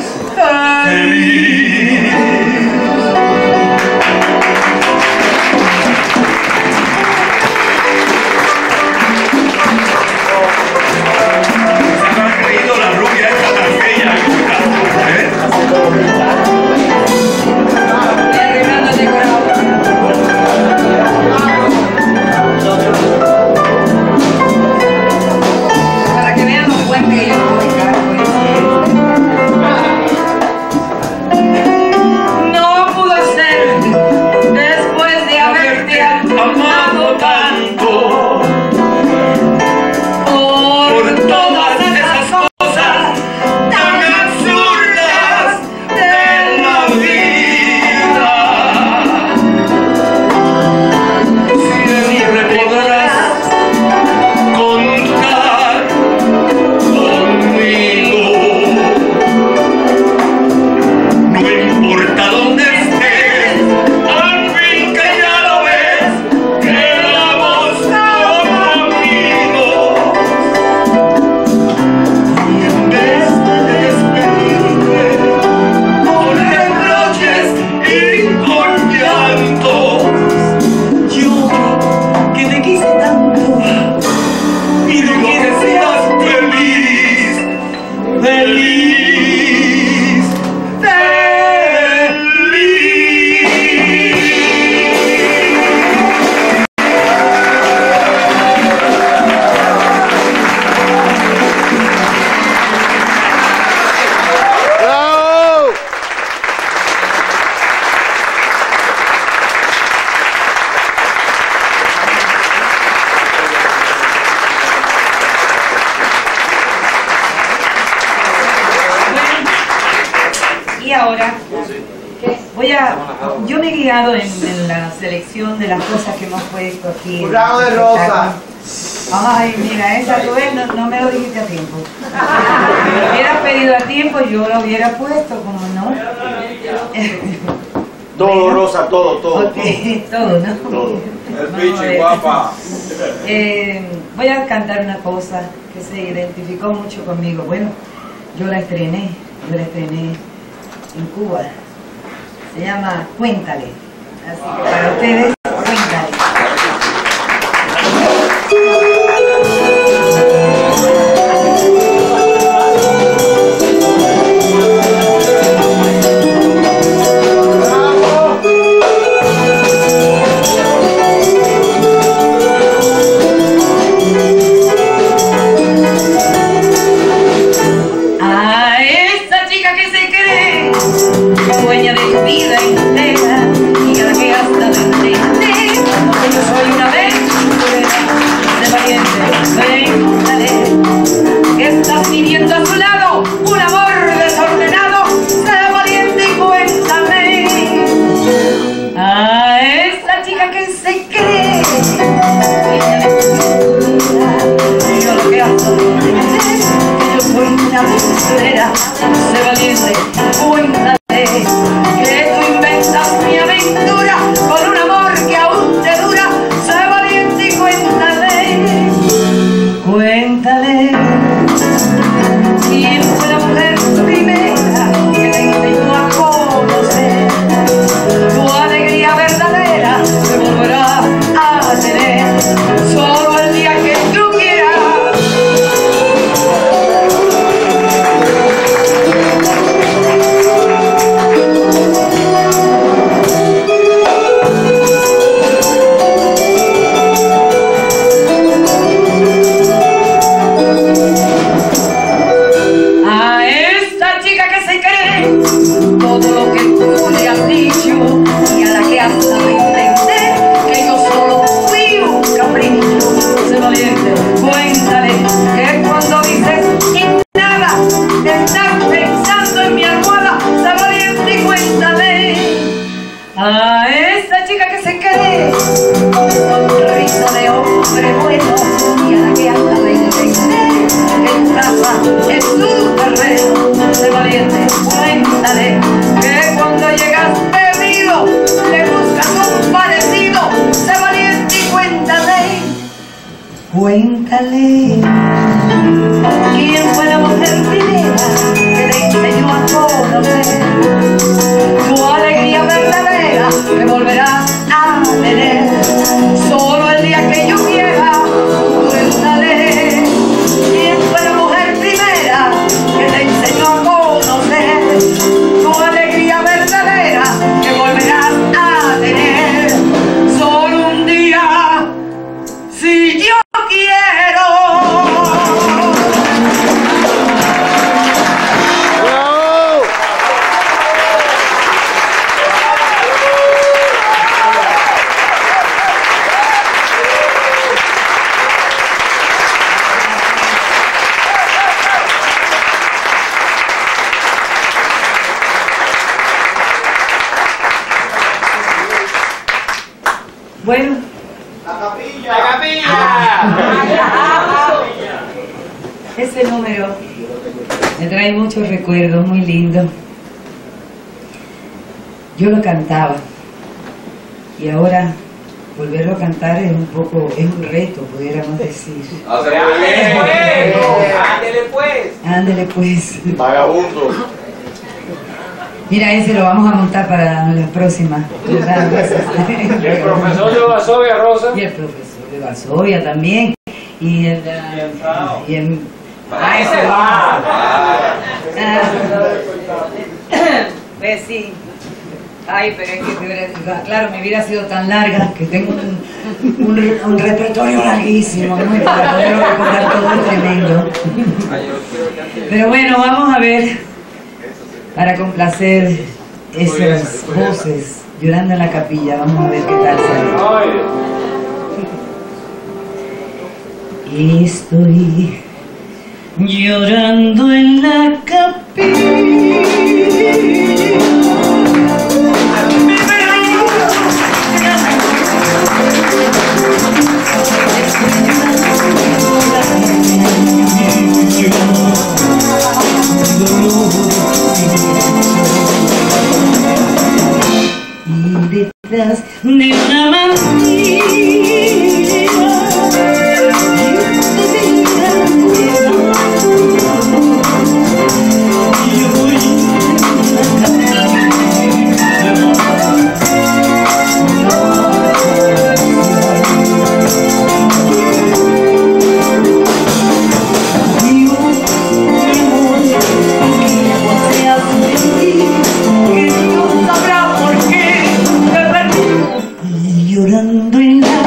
feliz. Se me ha creído la rubia esta tan bella, ¿eh? Estoy arreglando el decorado. Para que vean lo fuerte que yo soy, carajo. No pudo ser después de haberte amado tanto por todas esas cosas tan absurdas de la vida. Siempre podrás contar conmigo. No importa dónde estés, al fin que ya lo ves, quedamos como amigos. Y en vez de despedirte con reproches y con llanto, Yo que te quise tanto. pido que seas feliz, feliz, feliz. ¡Bravo! Y ahora voy a, yo me he guiado en, en la selección de las cosas que hemos puesto aquí. Un ramo de rosa. Ay, mira, esa tú ves, no, no me lo dijiste a tiempo. Si me lo hubieras pedido a tiempo, yo lo hubiera puesto, como no. Todo rosa, todo, todo. Ok, todo, ¿no? Todo. El pichi, guapa. Eh, voy a cantar una cosa que se identificó mucho conmigo. Bueno, yo la estrené, yo la estrené en Cuba. Se llama Cuéntale. Así que para ustedes, Cuéntale. A esta chica que se cree dueña de tu vida entera y a la que hasta de entender una aventurera, sé valiente, cuéntale que tú inventas mi aventura con un amor que aún te dura, sé valiente y cuéntale, cuéntale quién fue la mujer primera que te enseñó a conocer, tu alegría verdadera se volverá a tener solo el día que tú quieras. A esta chica que se cree todo lo que tú le has dicho y a la que has dado a entender que yo solo fui un capricho, sé valiente, cuéntale que cuando dices que nada estás pensando en mi almohada, sé valiente y cuéntale. A esta chica que se cree sonrisa de hombre bueno y a la que has dado a entender que tu casa es su terreno, sé valiente, cuéntale que cuando llegas bebido le buscas un parecido, sé valiente y cuéntale, cuéntale quién fue la mujer primera que te enseñó a conocer, tu alegría verdadera que volverás a tener solo el día que yo quiera, cuéntale quién fue la mujer primera que te enseñó a conocer, tu alegría verdadera que volverás a tener solo un día, si yo quiero. Bueno, ¡La capilla! ¡La capilla! ese número me trae muchos recuerdos muy lindos. Yo lo cantaba y ahora volverlo a cantar es un poco, es un reto, pudiéramos decir. ¡Ándele pues! Ándele pues. Vagabundo. Mira, ese lo vamos a montar para la próxima. ¿Y el profesor de Varsovia, Rosa? Y el profesor de Varsovia también. Y el... Uh, y el ¡Ah, ese va! Pues sí. Ay, pero es que hubiera, claro, mi vida ha sido tan larga que tengo un, un, un repertorio larguísimo, ¿no? Y para poderlo recordar todo es tremendo. Pero bueno, vamos a ver, para complacer esas voces llorando en la capilla, vamos a ver qué tal sale. Estoy llorando en la capilla. Y detrás de una mantilla yo voy llorando en la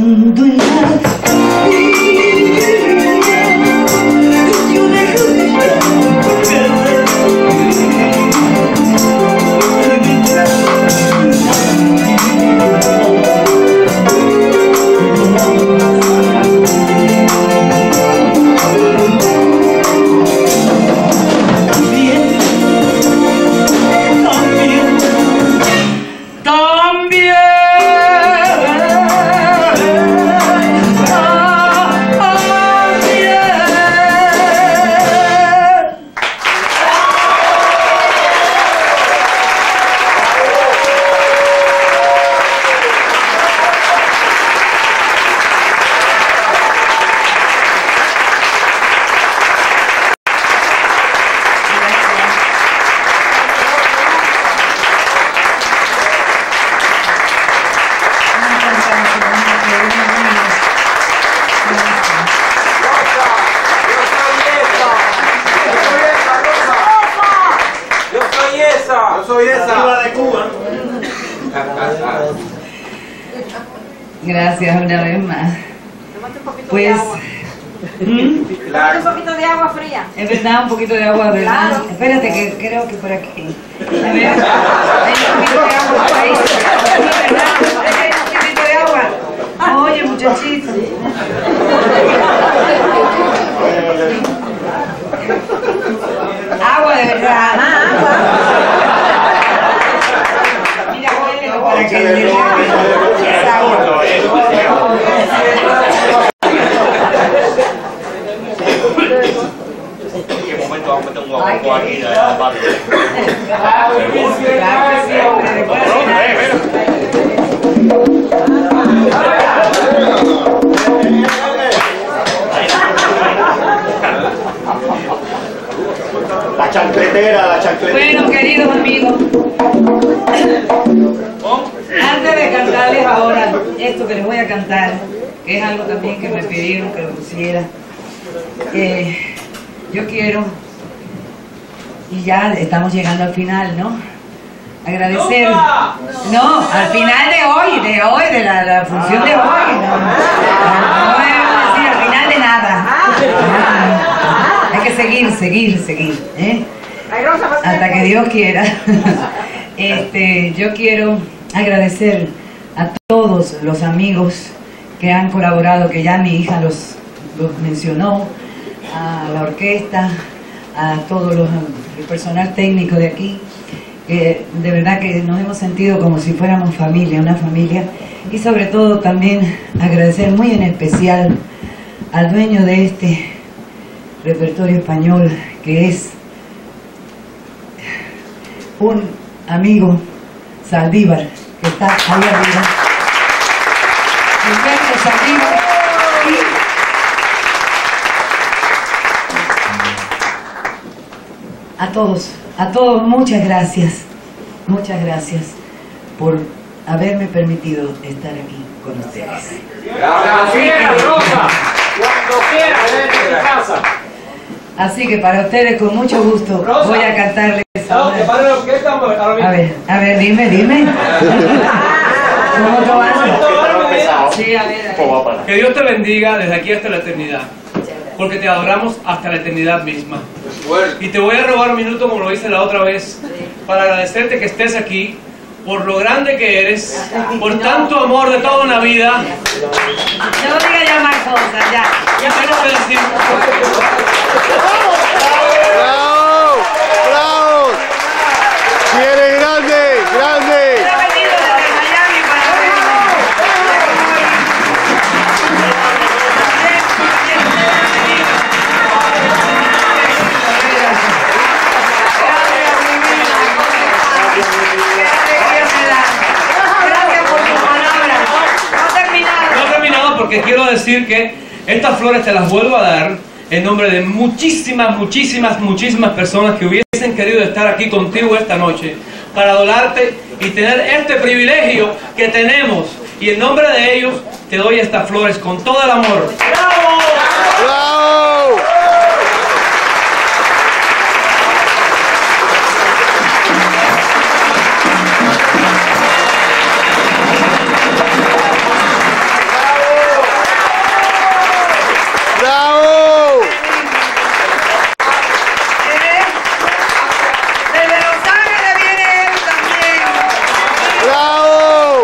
yo Arriba de Cuba. Gracias una vez más. Pues, un poquito de agua fría. es verdad, un poquito de agua, ¿verdad? Claro. Espérate, que creo que por aquí. A ver, hay un poquito de agua por ahí. Sí, ¿verdad? Hay un poquito de agua. Oye, muchachito. Agua de verdad. Agua. Mira, huélelo para que le dé agua. ¿En qué momento vamos a meter un guapo aquí de la parte? Claro que sí, hombre, después de nada. La chancletera, la chancletera. Bueno, queridos amigos, antes de cantarles ahora esto que les voy a cantar, que es algo también que me pidieron que lo pusiera, eh, yo quiero, y ya estamos llegando al final, ¿no? Agradecer, no, al final de hoy, de hoy, de la, la función de hoy, no, no es decir, al final de nada. Hay que seguir, seguir, seguir, ¿eh? Hasta que Dios quiera. Este, yo quiero agradecer a todos los amigos que han colaborado, que ya mi hija los, los mencionó, a la orquesta, a todo los, el personal técnico de aquí, que de verdad que nos hemos sentido como si fuéramos familia, una familia, y sobre todo también agradecer muy en especial al dueño de este repertorio español, que es un amigo, Saldívar, que está ahí arriba. Gilberto Saldívar. Y a todos, a todos muchas gracias, muchas gracias por haberme permitido estar aquí con ustedes. Cuando quiera, Rosa, cuando quiera, desde tu casa. Así que para ustedes, con mucho gusto, Rosa. voy a cantarles No, ahora. que pare la orquesta, ahora mismo. A ver, a ver, dime, dime. ¿Cómo te vas? Sí, a ver, a ver. Que Dios te bendiga desde aquí hasta la eternidad, porque te adoramos hasta la eternidad misma. Y te voy a robar un minuto, como lo hice la otra vez, para agradecerte que estés aquí, por lo grande que eres, por tanto amor de toda una vida. No diga ya más cosas, ya. Ya tengo que decir. ¡Bravo! ¡Bravo! ¡Viene grande! ¡Grande! He venido desde Miami para verlo. Gracias por tu palabra. No ha terminado. No he terminado porque quiero decir que estas flores te las vuelvo a dar en nombre de muchísimas, muchísimas, muchísimas personas que hubiesen querido estar aquí contigo esta noche para adorarte y tener este privilegio que tenemos. Y en nombre de ellos te doy estas flores con todo el amor. ¡Bravo! ¡Bravo! ¡Bravo! Desde Los Ángeles viene él también. ¡Bravo!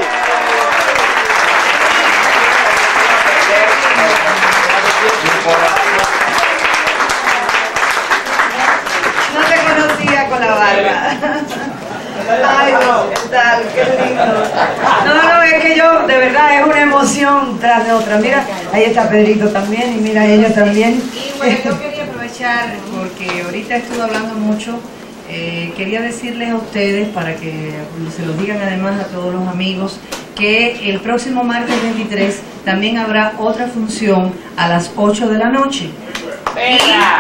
No te conocía con la barba. Ay, no, ¿qué tal? Qué lindo. No, no, es que yo, de verdad, es una emoción tras de otra. Mira, ahí está Pedrito también, y mira, ellos también. Y bueno, yo quería aprovechar, porque ahorita estuve hablando mucho, eh, quería decirles a ustedes, para que se los digan además a todos los amigos, que el próximo martes veintitrés también habrá otra función a las ocho de la noche. ¡Venga!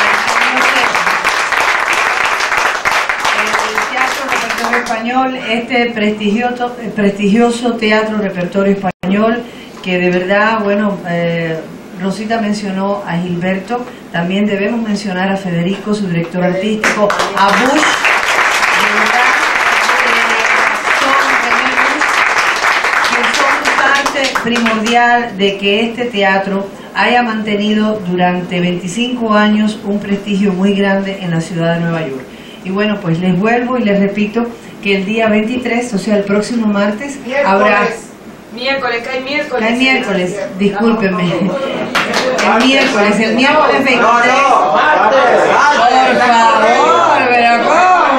El Teatro Repertorio Español, este prestigioso, prestigioso Teatro Repertorio Español, que de verdad, bueno, eh, Rosita mencionó a Gilberto, también debemos mencionar a Federico, su director artístico, a Bush, de verdad, primordial de que este teatro haya mantenido durante veinticinco años un prestigio muy grande en la ciudad de Nueva York. Y bueno, pues les vuelvo y les repito que el día veintitrés, o sea, el próximo martes, Miércoles. habrá... Miércoles, cae miércoles. Cae miércoles, discúlpenme. El miércoles, el miércoles veintitrés. Por favor, pero ¿cómo?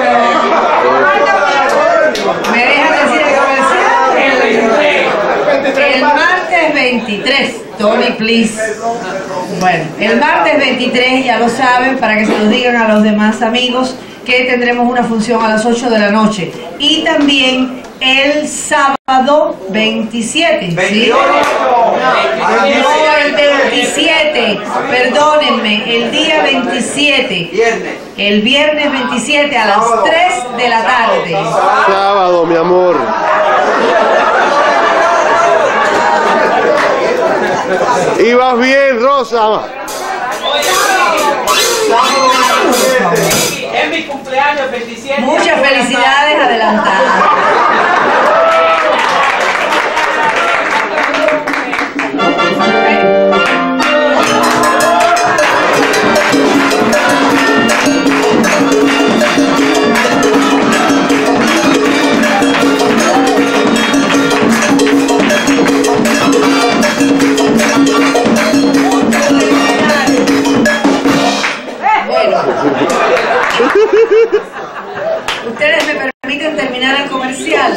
¿Me dejan decir el comercial? El martes veintitrés, Tony, please. Bueno, el martes veintitrés, ya lo saben, para que se los digan a los demás amigos, que tendremos una función a las ocho de la noche. Y también el sábado veintisiete. ¿Sí? No, el veintisiete, perdónenme, el día veintisiete. El viernes veintisiete a las tres de la tarde. Sábado, mi amor. Ibas bien, Rosa. Es mi cumpleaños, veintisiete. Muchas felicidades adelantadas. Ustedes me permiten terminar el comercial.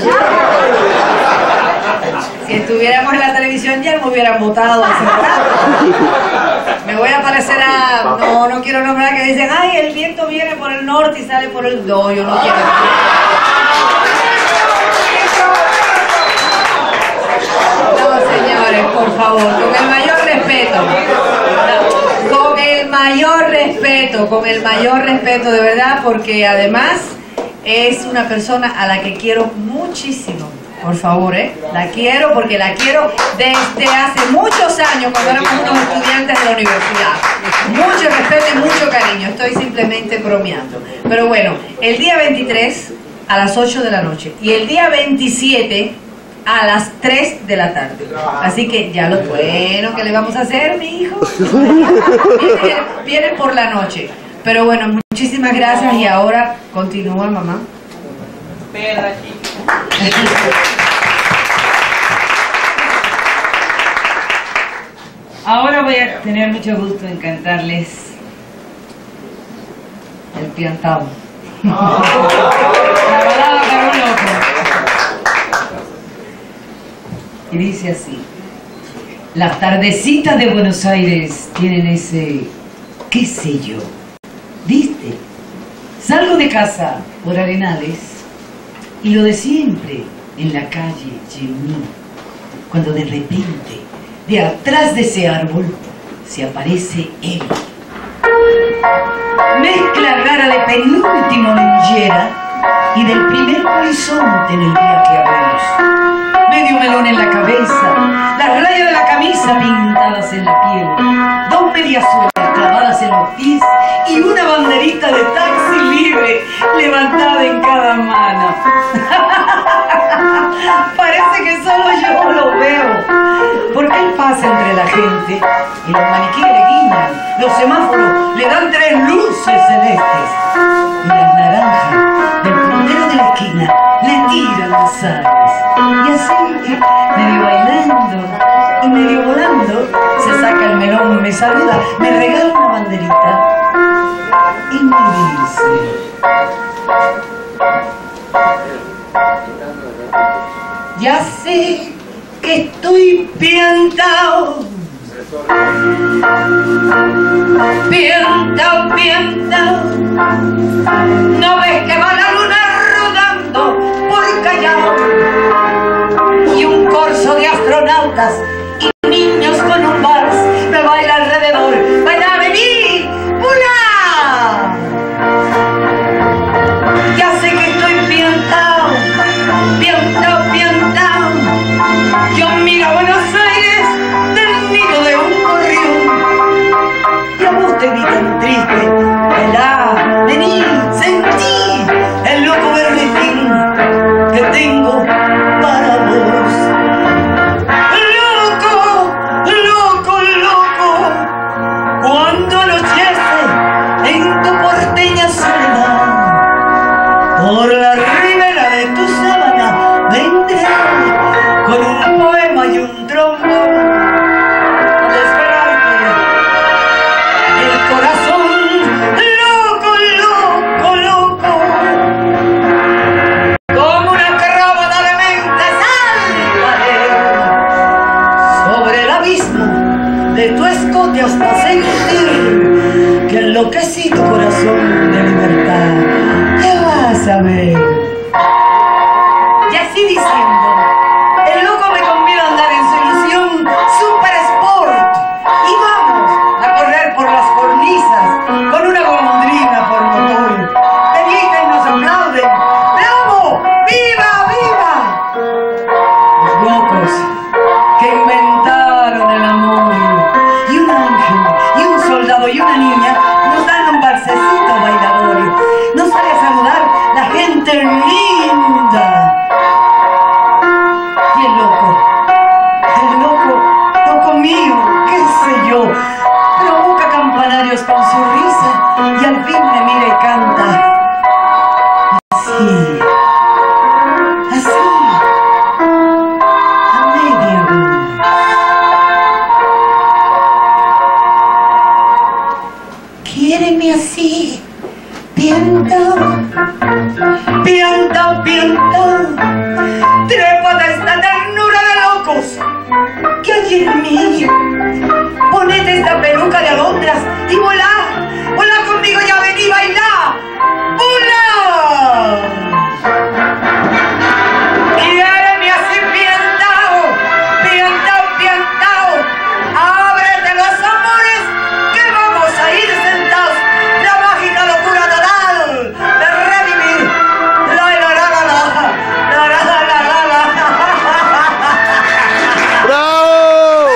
Si estuviéramos en la televisión ya me hubieran votado hace rato. Me voy a parecer a... No, no quiero nombrar que dicen, ay, el viento viene por el norte y sale por el... No, yo no quiero. No, señores, por favor, con el mayor respeto. Con el mayor respeto, con el mayor respeto, de verdad, porque además es una persona a la que quiero muchísimo. Por favor, ¿eh? La quiero porque la quiero desde hace muchos años, cuando éramos unos estudiantes de la universidad. Mucho respeto y mucho cariño, estoy simplemente bromeando. Pero bueno, el día veintitrés a las ocho de la noche y el día veintisiete a las tres de la tarde. Así que ya lo bueno que le vamos a hacer, mi hijo. Viene, viene por la noche. Pero bueno, muchísimas gracias y ahora continúa, mamá. Perra, chica. Ahora voy a tener mucho gusto en cantarles el piantao. La balada para un loco. Y dice así: las tardecitas de Buenos Aires tienen ese, qué sé yo, ¿viste? Salgo de casa por Arenales y lo de siempre, en la calle Gemí, cuando de repente, de atrás de ese árbol, se aparece él. Mezcla rara de penúltimo linchera y del primer horizonte en el día que hablamos. Medio melón en la cabeza, las rayas de la camisa pintadas en la piel, dos mediasuelas clavadas en los pies y una banderita de taxi libre levantada en cada mano. Parece que solo yo lo veo, porque él pasa entre la gente y los maniquíes le guiñan, los semáforos le dan tres luces celestes y las naranjas del puntero de la esquina le tiran las alas. Y así, medio bailando y medio volando, se saca el melón, me saluda, me regala una banderita y me dice: ya sé que estoy piantao, piantao, piantao. ¿No ves que va la luna rodando por Callao? Y un corso de astronautas y niños con un vals me baila alrededor. ¡Van a venir! ¡Hola! Ya sé que estoy piantao, piantao, piantao. Yo miro a Buenos Aires del nido de un gorrión. Y a vos te vi tan triste. Hola, vení, sentí el loco berretín que tengo para vos. de tu escote hasta sentir que enloquecí tu corazón de libertad. Ya vas a ver. Y así diciendo, el loco me convino a andar en su ilusión Super Sport y vamos a correr por las cornisas con una golondrina por motor. De viejas nos aplauden. ¡Bravo! ¡Viva! ¡Viva! Los locos que inventaron el amor y un ángel y un soldado y una niña nos dan un balsecito bailador. Nos sale a saludar la gente linda. Y el loco, el loco, loco mío, qué sé yo, provoca campanarios con su risa y al fin me mira y canta. Así, así, a media luz. Quiéreme así, pianta, pianta, pianta. Trépate a esta ternura de locos que hay en mí. Ponete esta peluca de alondras y volá, volá conmigo y a venir y bailá. ¡Volá! Quiéreme así piantao, piantao, piantao. Ábrete los amores que vamos a ir sentados. La mágica locura total de revivir. La la la la la. La la la la la la. ¡Bravo!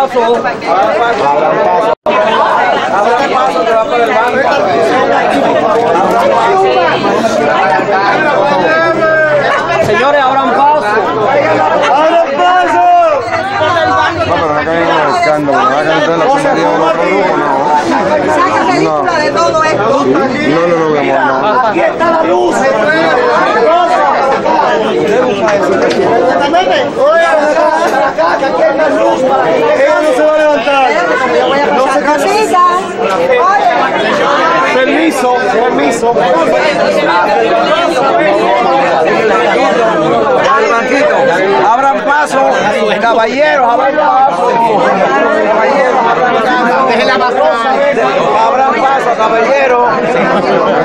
paso. Abran paso. Abran paso que va por el banco. Señores, abran paso. ¡Abran paso! No, pero no caigan en el escándalo, no hagan ustedes la chulería de los productos, no. Saca película de todo esto. No, no, no, mi amor, no. Aquí está la luz. Ella no se va a levantar. No se cansa. Permiso, permiso. Al banquito. Abran paso, caballeros, abran paso. Caballeros, abran paso. Abran paso, caballeros.